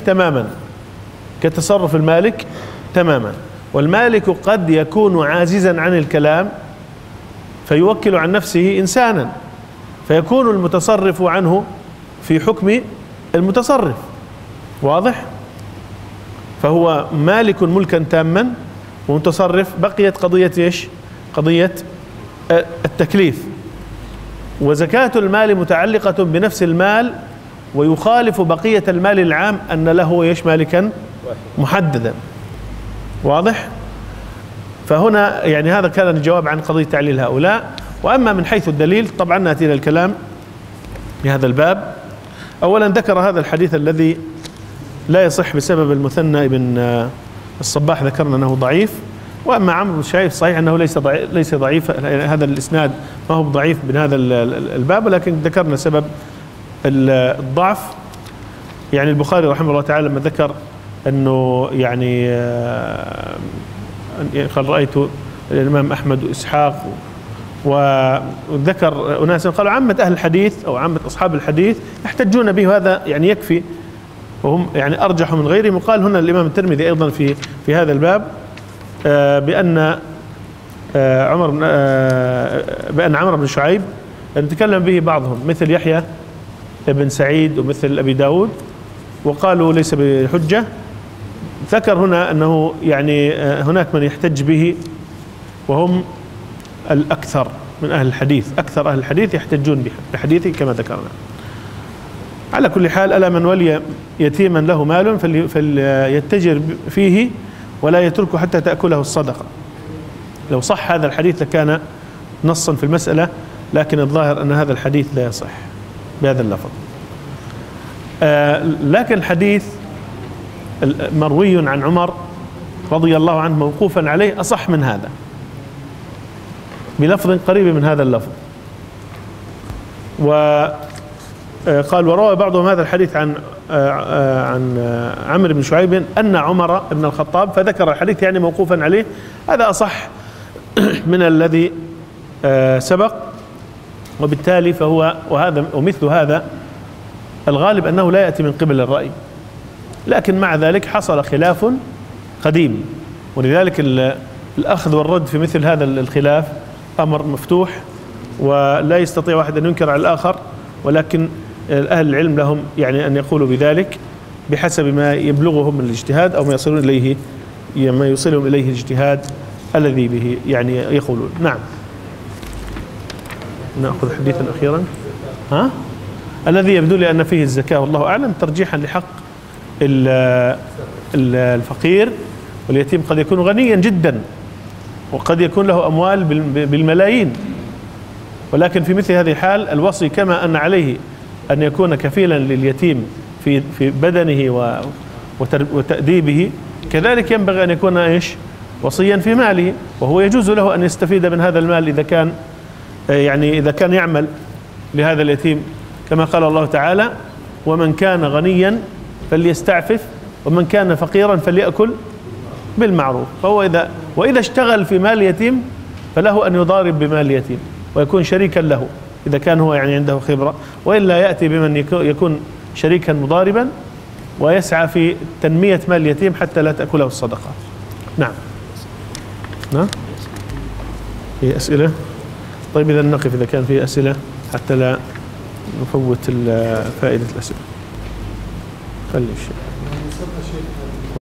تماما. والمالك قد يكون عاجزا عن الكلام فيوكل عن نفسه إنسانا، فيكون المتصرف عنه في حكم المتصرف. واضح؟ فهو مالك ملكا تاما ومتصرف. بقيت قضية ايش؟ قضية التكليف. وزكاة المال متعلقة بنفس المال، ويخالف بقية المال العام أن له ايش؟ مالكا محددا. واضح؟ فهنا يعني هذا كان الجواب عن قضية تعليل هؤلاء. وأما من حيث الدليل طبعا نأتي إلى الكلام بهذا الباب. أولا ذكر هذا الحديث الذي لا يصح بسبب المثنى بن الصباح، ذكرنا أنه ضعيف. وأما عمرو بن شعيب صحيح أنه ليس ضعيف، هذا الإسناد ما هو ضعيف من هذا الباب، ولكن ذكرنا سبب الضعف. يعني البخاري رحمه الله تعالى لما ذكر أنه يعني قال رأيت الإمام أحمد وإسحاق وذكر أناس قالوا عامة أهل الحديث أو عامة أصحاب الحديث يحتجون به، هذا يعني يكفي، وهم يعني أرجح من غيرهم. وقال هنا الإمام الترمذي أيضا في هذا الباب بأن عمرو بن شعيب نتكلم به بعضهم مثل يحيى بن سعيد ومثل أبي داود وقالوا ليس بحجة. ذكر هنا أنه يعني هناك من يحتج به وهم الأكثر من أهل الحديث، أكثر أهل الحديث يحتجون بحديثه كما ذكرنا. على كل حال، ألا من ولي يتيما له مال فليتجر فيه ولا يتركه حتى تأكله الصدقة. لو صح هذا الحديث لكان نصا في المسألة، لكن الظاهر أن هذا الحديث لا يصح بهذا اللفظ. لكن الحديث مروي عن عمر رضي الله عنه موقوفا عليه أصح من هذا بلفظ قريب من هذا اللفظ. وقال وروى بعضهم هذا الحديث عن عمرو بن شعيب أن عمر بن الخطاب، فذكر الحديث يعني موقوفا عليه. هذا أصح من الذي سبق، وبالتالي فهو ومثل هذا الغالب أنه لا يأتي من قبل الرأي، لكن مع ذلك حصل خلاف قديم، ولذلك الأخذ والرد في مثل هذا الخلاف أمر مفتوح، ولا يستطيع واحد أن ينكر على الآخر، ولكن أهل العلم لهم يعني أن يقولوا بذلك بحسب ما يبلغهم من الاجتهاد أو ما يصلون إليه، ما يوصلهم إليه الاجتهاد الذي به يعني يقولون. نعم. نأخذ حديثا أخيرا. الذي يبدو لي أن فيه الزكاة والله أعلم، ترجيحا لحق الفقير واليتيم. قد يكون غنيا جدا وقد يكون له أموال بالملايين، ولكن في مثل هذه الحال الوصي كما أن عليه أن يكون كفيلا لليتيم في بدنه وتأديبه، كذلك ينبغي أن يكون وصيا في ماله، وهو يجوز له أن يستفيد من هذا المال إذا كان يعمل لهذا اليتيم، كما قال الله تعالى ومن كان غنيا فليستعفف ومن كان فقيرا فليأكل بالمعروف. فهو وإذا اشتغل في مال يتيم فله أن يضارب بمال يتيم ويكون شريكا له إذا كان هو عنده خبرة، وإلا يأتي بمن يكون شريكا مضاربا ويسعى في تنمية مال اليتيم حتى لا تأكله الصدقة. نعم. في أسئلة؟ طيب إذا نقف إذا كان في أسئلة حتى لا نفوت فائدة الأسئلة. خلي الشيء